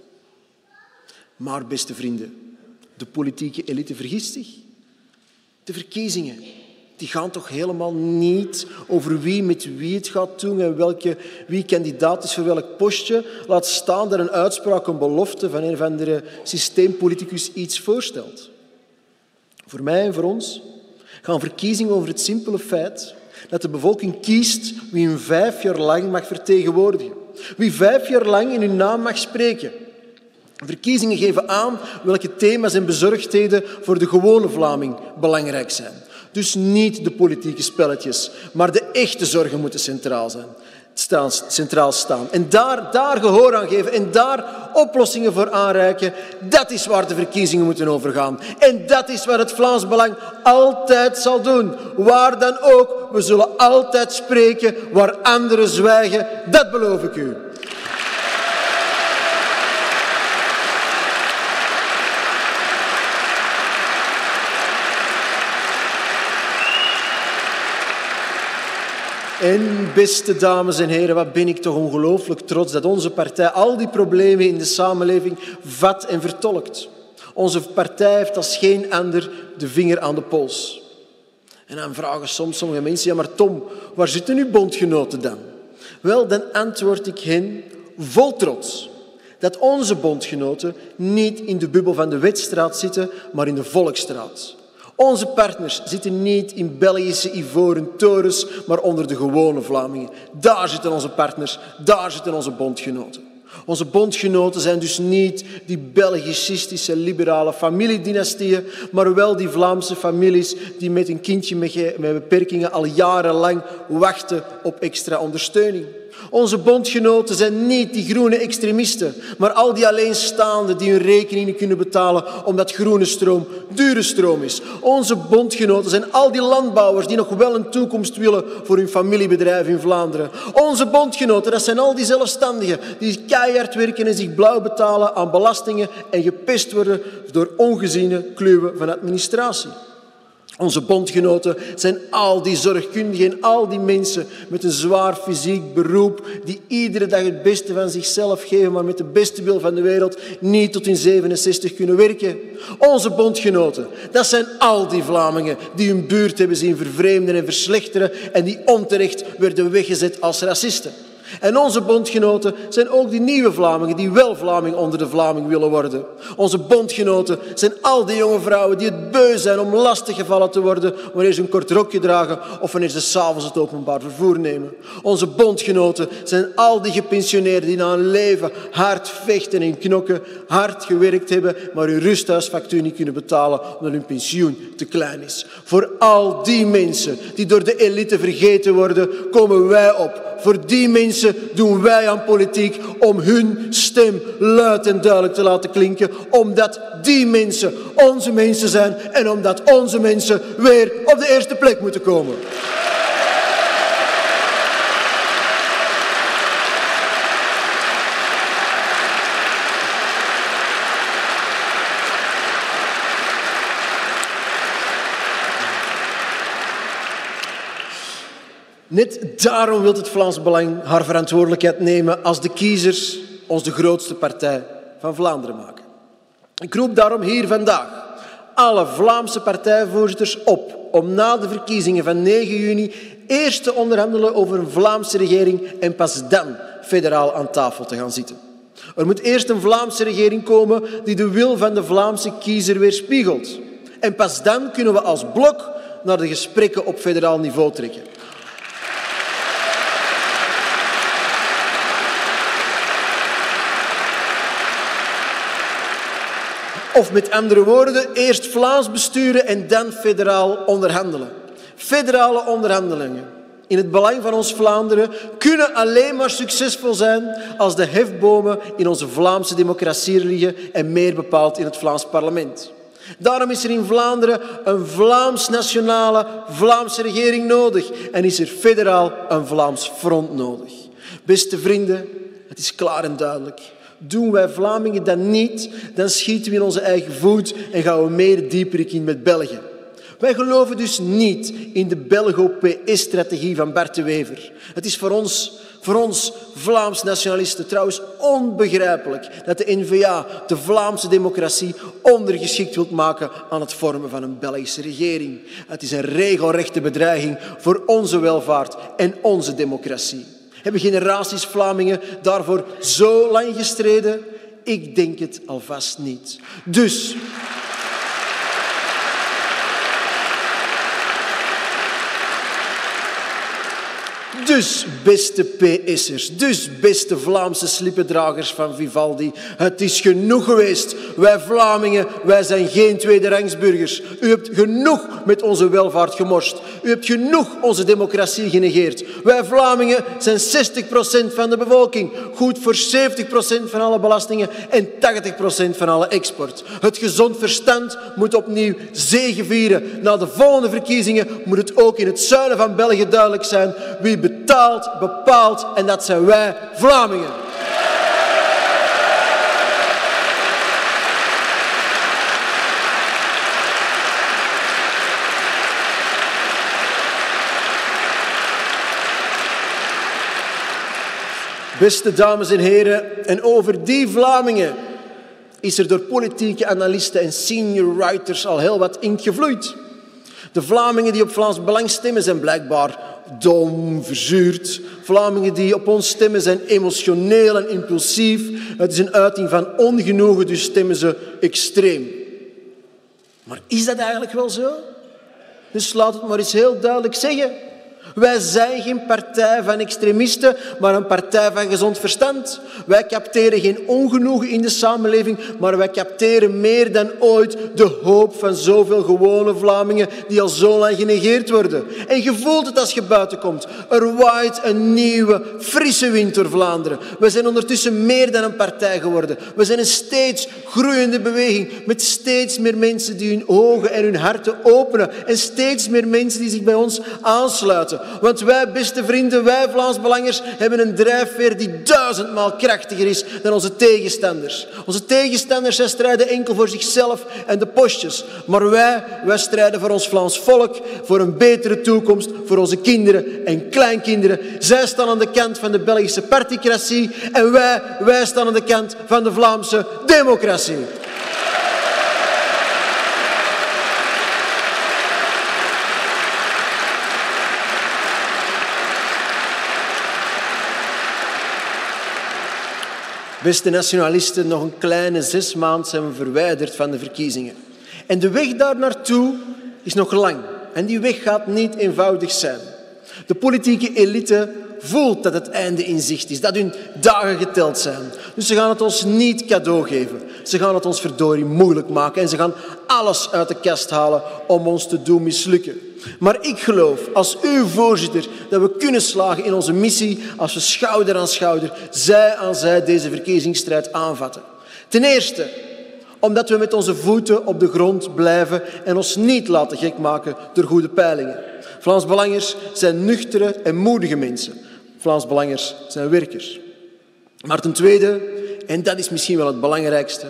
Maar, beste vrienden, de politieke elite vergist zich. De verkiezingen, die gaan toch helemaal niet over wie met wie het gaat doen en welke, wie kandidaat is voor welk postje. Laat staan dat een uitspraak, een belofte van een of andere systeempoliticus iets voorstelt. Voor mij en voor ons gaan verkiezingen over het simpele feit Dat de bevolking kiest wie hun vijf jaar lang mag vertegenwoordigen. Wie vijf jaar lang in hun naam mag spreken. Verkiezingen geven aan welke thema's en bezorgdheden voor de gewone Vlaming belangrijk zijn. Dus niet de politieke spelletjes, maar de echte zorgen moeten centraal zijn. Staan, centraal staan. En daar, daar gehoor aan geven en daar oplossingen voor aanreiken, dat is waar de verkiezingen moeten over gaan. En dat is wat het Vlaams Belang altijd zal doen. Waar dan ook, we zullen altijd spreken waar anderen zwijgen, dat beloof ik u. En beste dames en heren, wat ben ik toch ongelooflijk trots dat onze partij al die problemen in de samenleving vat en vertolkt. Onze partij heeft als geen ander de vinger aan de pols. En dan vragen soms sommige mensen, ja maar Tom, waar zitten uw bondgenoten dan? Wel, dan antwoord ik hen vol trots dat onze bondgenoten niet in de bubbel van de Wetstraat zitten, maar in de Volksstraat. Onze partners zitten niet in Belgische ivoren torens, maar onder de gewone Vlamingen. Daar zitten onze partners, daar zitten onze bondgenoten. Onze bondgenoten zijn dus niet die Belgicistische liberale familiedynastieën, maar wel die Vlaamse families die met een kindje met beperkingen al jarenlang wachten op extra ondersteuning. Onze bondgenoten zijn niet die groene extremisten, maar al die alleenstaanden die hun rekeningen kunnen betalen omdat groene stroom dure stroom is. Onze bondgenoten zijn al die landbouwers die nog wel een toekomst willen voor hun familiebedrijf in Vlaanderen. Onze bondgenoten, dat zijn al die zelfstandigen die keihard werken en zich blauw betalen aan belastingen en gepest worden door ongeziene kluwen van administratie. Onze bondgenoten zijn al die zorgkundigen en al die mensen met een zwaar fysiek beroep die iedere dag het beste van zichzelf geven, maar met de beste wil van de wereld niet tot in zevenenzestig kunnen werken. Onze bondgenoten, dat zijn al die Vlamingen die hun buurt hebben zien vervreemden en verslechteren en die onterecht werden weggezet als racisten. En onze bondgenoten zijn ook die nieuwe Vlamingen die wel Vlaming onder de Vlaming willen worden. Onze bondgenoten zijn al die jonge vrouwen die het beu zijn om lastiggevallen te worden wanneer ze een kort rokje dragen of wanneer ze 's avonds het openbaar vervoer nemen. Onze bondgenoten zijn al die gepensioneerden die na een leven hard vechten en knokken, hard gewerkt hebben, maar hun rusthuisfactuur niet kunnen betalen omdat hun pensioen te klein is. Voor al die mensen die door de elite vergeten worden, komen wij op. Voor die mensen doen wij aan politiek om hun stem luid en duidelijk te laten klinken. Omdat die mensen onze mensen zijn en omdat onze mensen weer op de eerste plek moeten komen. Net daarom wil het Vlaams Belang haar verantwoordelijkheid nemen als de kiezers ons de grootste partij van Vlaanderen maken. Ik roep daarom hier vandaag alle Vlaamse partijvoorzitters op om na de verkiezingen van negen juni eerst te onderhandelen over een Vlaamse regering en pas dan federaal aan tafel te gaan zitten. Er moet eerst een Vlaamse regering komen die de wil van de Vlaamse kiezer weerspiegelt. En pas dan kunnen we als blok naar de gesprekken op federaal niveau trekken. Of met andere woorden, eerst Vlaams besturen en dan federaal onderhandelen. Federale onderhandelingen in het belang van ons Vlaanderen kunnen alleen maar succesvol zijn als de hefbomen in onze Vlaamse democratie liggen en meer bepaald in het Vlaams parlement. Daarom is er in Vlaanderen een Vlaams-nationale Vlaamse regering nodig en is er federaal een Vlaams front nodig. Beste vrienden, het is klaar en duidelijk. Doen wij Vlamingen dat niet, dan schieten we in onze eigen voet en gaan we meer dieper in met België. Wij geloven dus niet in de Belgo-P S-strategie van Bart de Wever. Het is voor ons, voor ons Vlaams nationalisten trouwens onbegrijpelijk dat de N V A de Vlaamse democratie ondergeschikt wilt maken aan het vormen van een Belgische regering. Het is een regelrechte bedreiging voor onze welvaart en onze democratie. Hebben generaties Vlamingen daarvoor zo lang gestreden? Ik denk het alvast niet. Dus... Dus, beste P S'ers, dus beste Vlaamse slippendragers van Vivaldi, het is genoeg geweest. Wij Vlamingen, wij zijn geen tweederangsburgers. U hebt genoeg met onze welvaart gemorst. U hebt genoeg onze democratie genegeerd. Wij Vlamingen zijn zestig procent van de bevolking, goed voor zeventig procent van alle belastingen en tachtig procent van alle export. Het gezond verstand moet opnieuw zegevieren. Na de volgende verkiezingen moet het ook in het zuiden van België duidelijk zijn wie betaalt, bepaalt en dat zijn wij Vlamingen. Beste dames en heren, en over die Vlamingen is er door politieke analisten en senior writers al heel wat inkt gevloeid. De Vlamingen die op Vlaams Belang stemmen zijn blijkbaar dom, verzuurd. Vlamingen die op ons stemmen zijn emotioneel en impulsief. Het is een uiting van ongenoegen, dus stemmen ze extreem. Maar is dat eigenlijk wel zo? Dus laat het maar eens heel duidelijk zeggen. Wij zijn geen partij van extremisten, maar een partij van gezond verstand. Wij capteren geen ongenoegen in de samenleving, maar wij capteren meer dan ooit de hoop van zoveel gewone Vlamingen die al zo lang genegeerd worden. En je voelt het als je buiten komt. Er waait een nieuwe, frisse wind door Vlaanderen. We zijn ondertussen meer dan een partij geworden. We zijn een steeds groeiende beweging met steeds meer mensen die hun ogen en hun harten openen en steeds meer mensen die zich bij ons aansluiten. Want wij, beste vrienden, wij Vlaams Belangers, hebben een drijfveer die duizendmaal krachtiger is dan onze tegenstanders. Onze tegenstanders, zij strijden enkel voor zichzelf en de postjes. Maar wij, wij strijden voor ons Vlaams volk, voor een betere toekomst, voor onze kinderen en kleinkinderen. Zij staan aan de kant van de Belgische particratie en wij, wij staan aan de kant van de Vlaamse democratie. Beste nationalisten, nog een kleine zes maanden zijn we verwijderd van de verkiezingen. En de weg daar naartoe is nog lang. En die weg gaat niet eenvoudig zijn. De politieke elite voelt dat het einde in zicht is, dat hun dagen geteld zijn. Dus ze gaan het ons niet cadeau geven. Ze gaan het ons verdorie moeilijk maken en ze gaan alles uit de kast halen om ons te doen mislukken. Maar ik geloof, als uw voorzitter, dat we kunnen slagen in onze missie als we schouder aan schouder, zij aan zij deze verkiezingsstrijd aanvatten. Ten eerste, omdat we met onze voeten op de grond blijven en ons niet laten gek maken door goede peilingen. Vlaams Belangers zijn nuchtere en moedige mensen. Vlaams Belangers zijn werkers. Maar ten tweede, en dat is misschien wel het belangrijkste,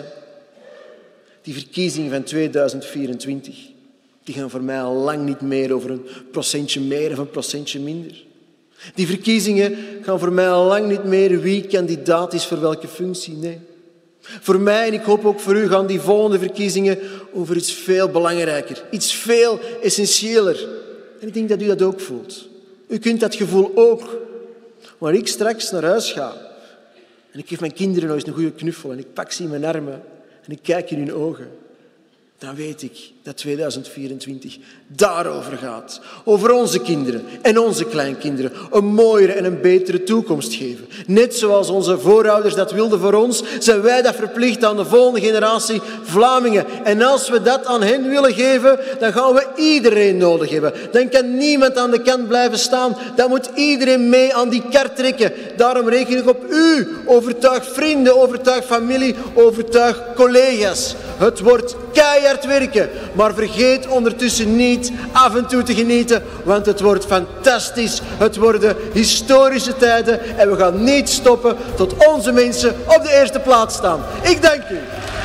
die verkiezingen van tweeduizend vierentwintig, die gaan voor mij al lang niet meer over een procentje meer of een procentje minder. Die verkiezingen gaan voor mij al lang niet meer wie kandidaat is voor welke functie, nee. Voor mij, en ik hoop ook voor u, gaan die volgende verkiezingen over iets veel belangrijker, iets veel essentiëler. En ik denk dat u dat ook voelt. U kunt dat gevoel ook. Wanneer ik straks naar huis ga en ik geef mijn kinderen nog eens een goede knuffel en ik pak ze in mijn armen en ik kijk in hun ogen, dan weet ik dat tweeduizend vierentwintig daarover gaat. Over onze kinderen en onze kleinkinderen een mooiere en een betere toekomst geven. Net zoals onze voorouders dat wilden voor ons, zijn wij dat verplicht aan de volgende generatie Vlamingen. En als we dat aan hen willen geven, dan gaan we iedereen nodig hebben. Dan kan niemand aan de kant blijven staan. Dan moet iedereen mee aan die kar trekken. Daarom reken ik op u. Overtuig vrienden, overtuig familie, overtuig collega's. Het wordt keihard werken, maar vergeet ondertussen niet af en toe te genieten, want het wordt fantastisch. Het worden historische tijden en we gaan niet stoppen tot onze mensen op de eerste plaats staan. Ik dank u.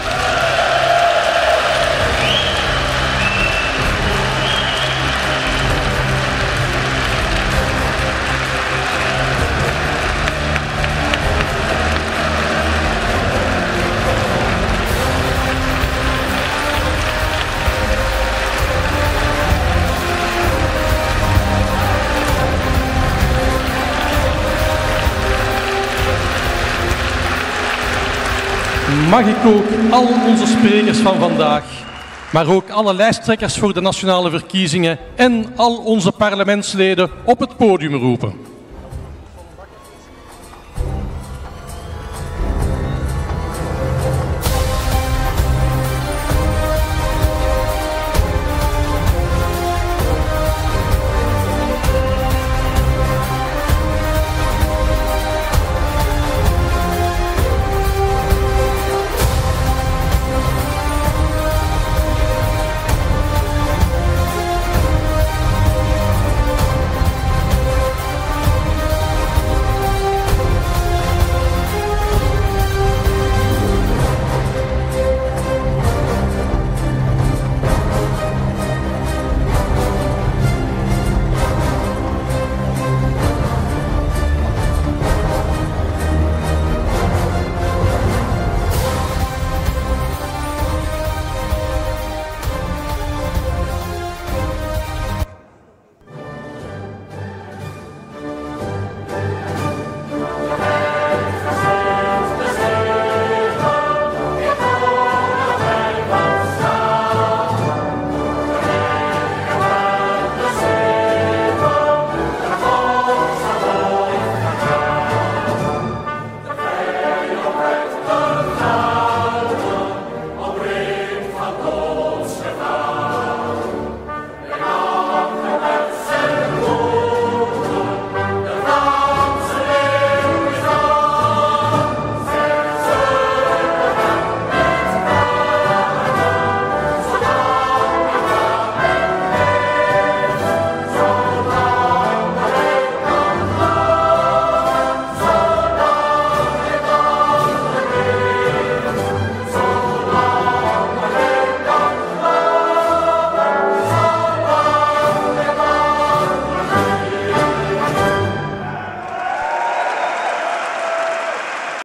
Mag ik ook al onze sprekers van vandaag, maar ook alle lijsttrekkers voor de nationale verkiezingen en al onze parlementsleden op het podium roepen.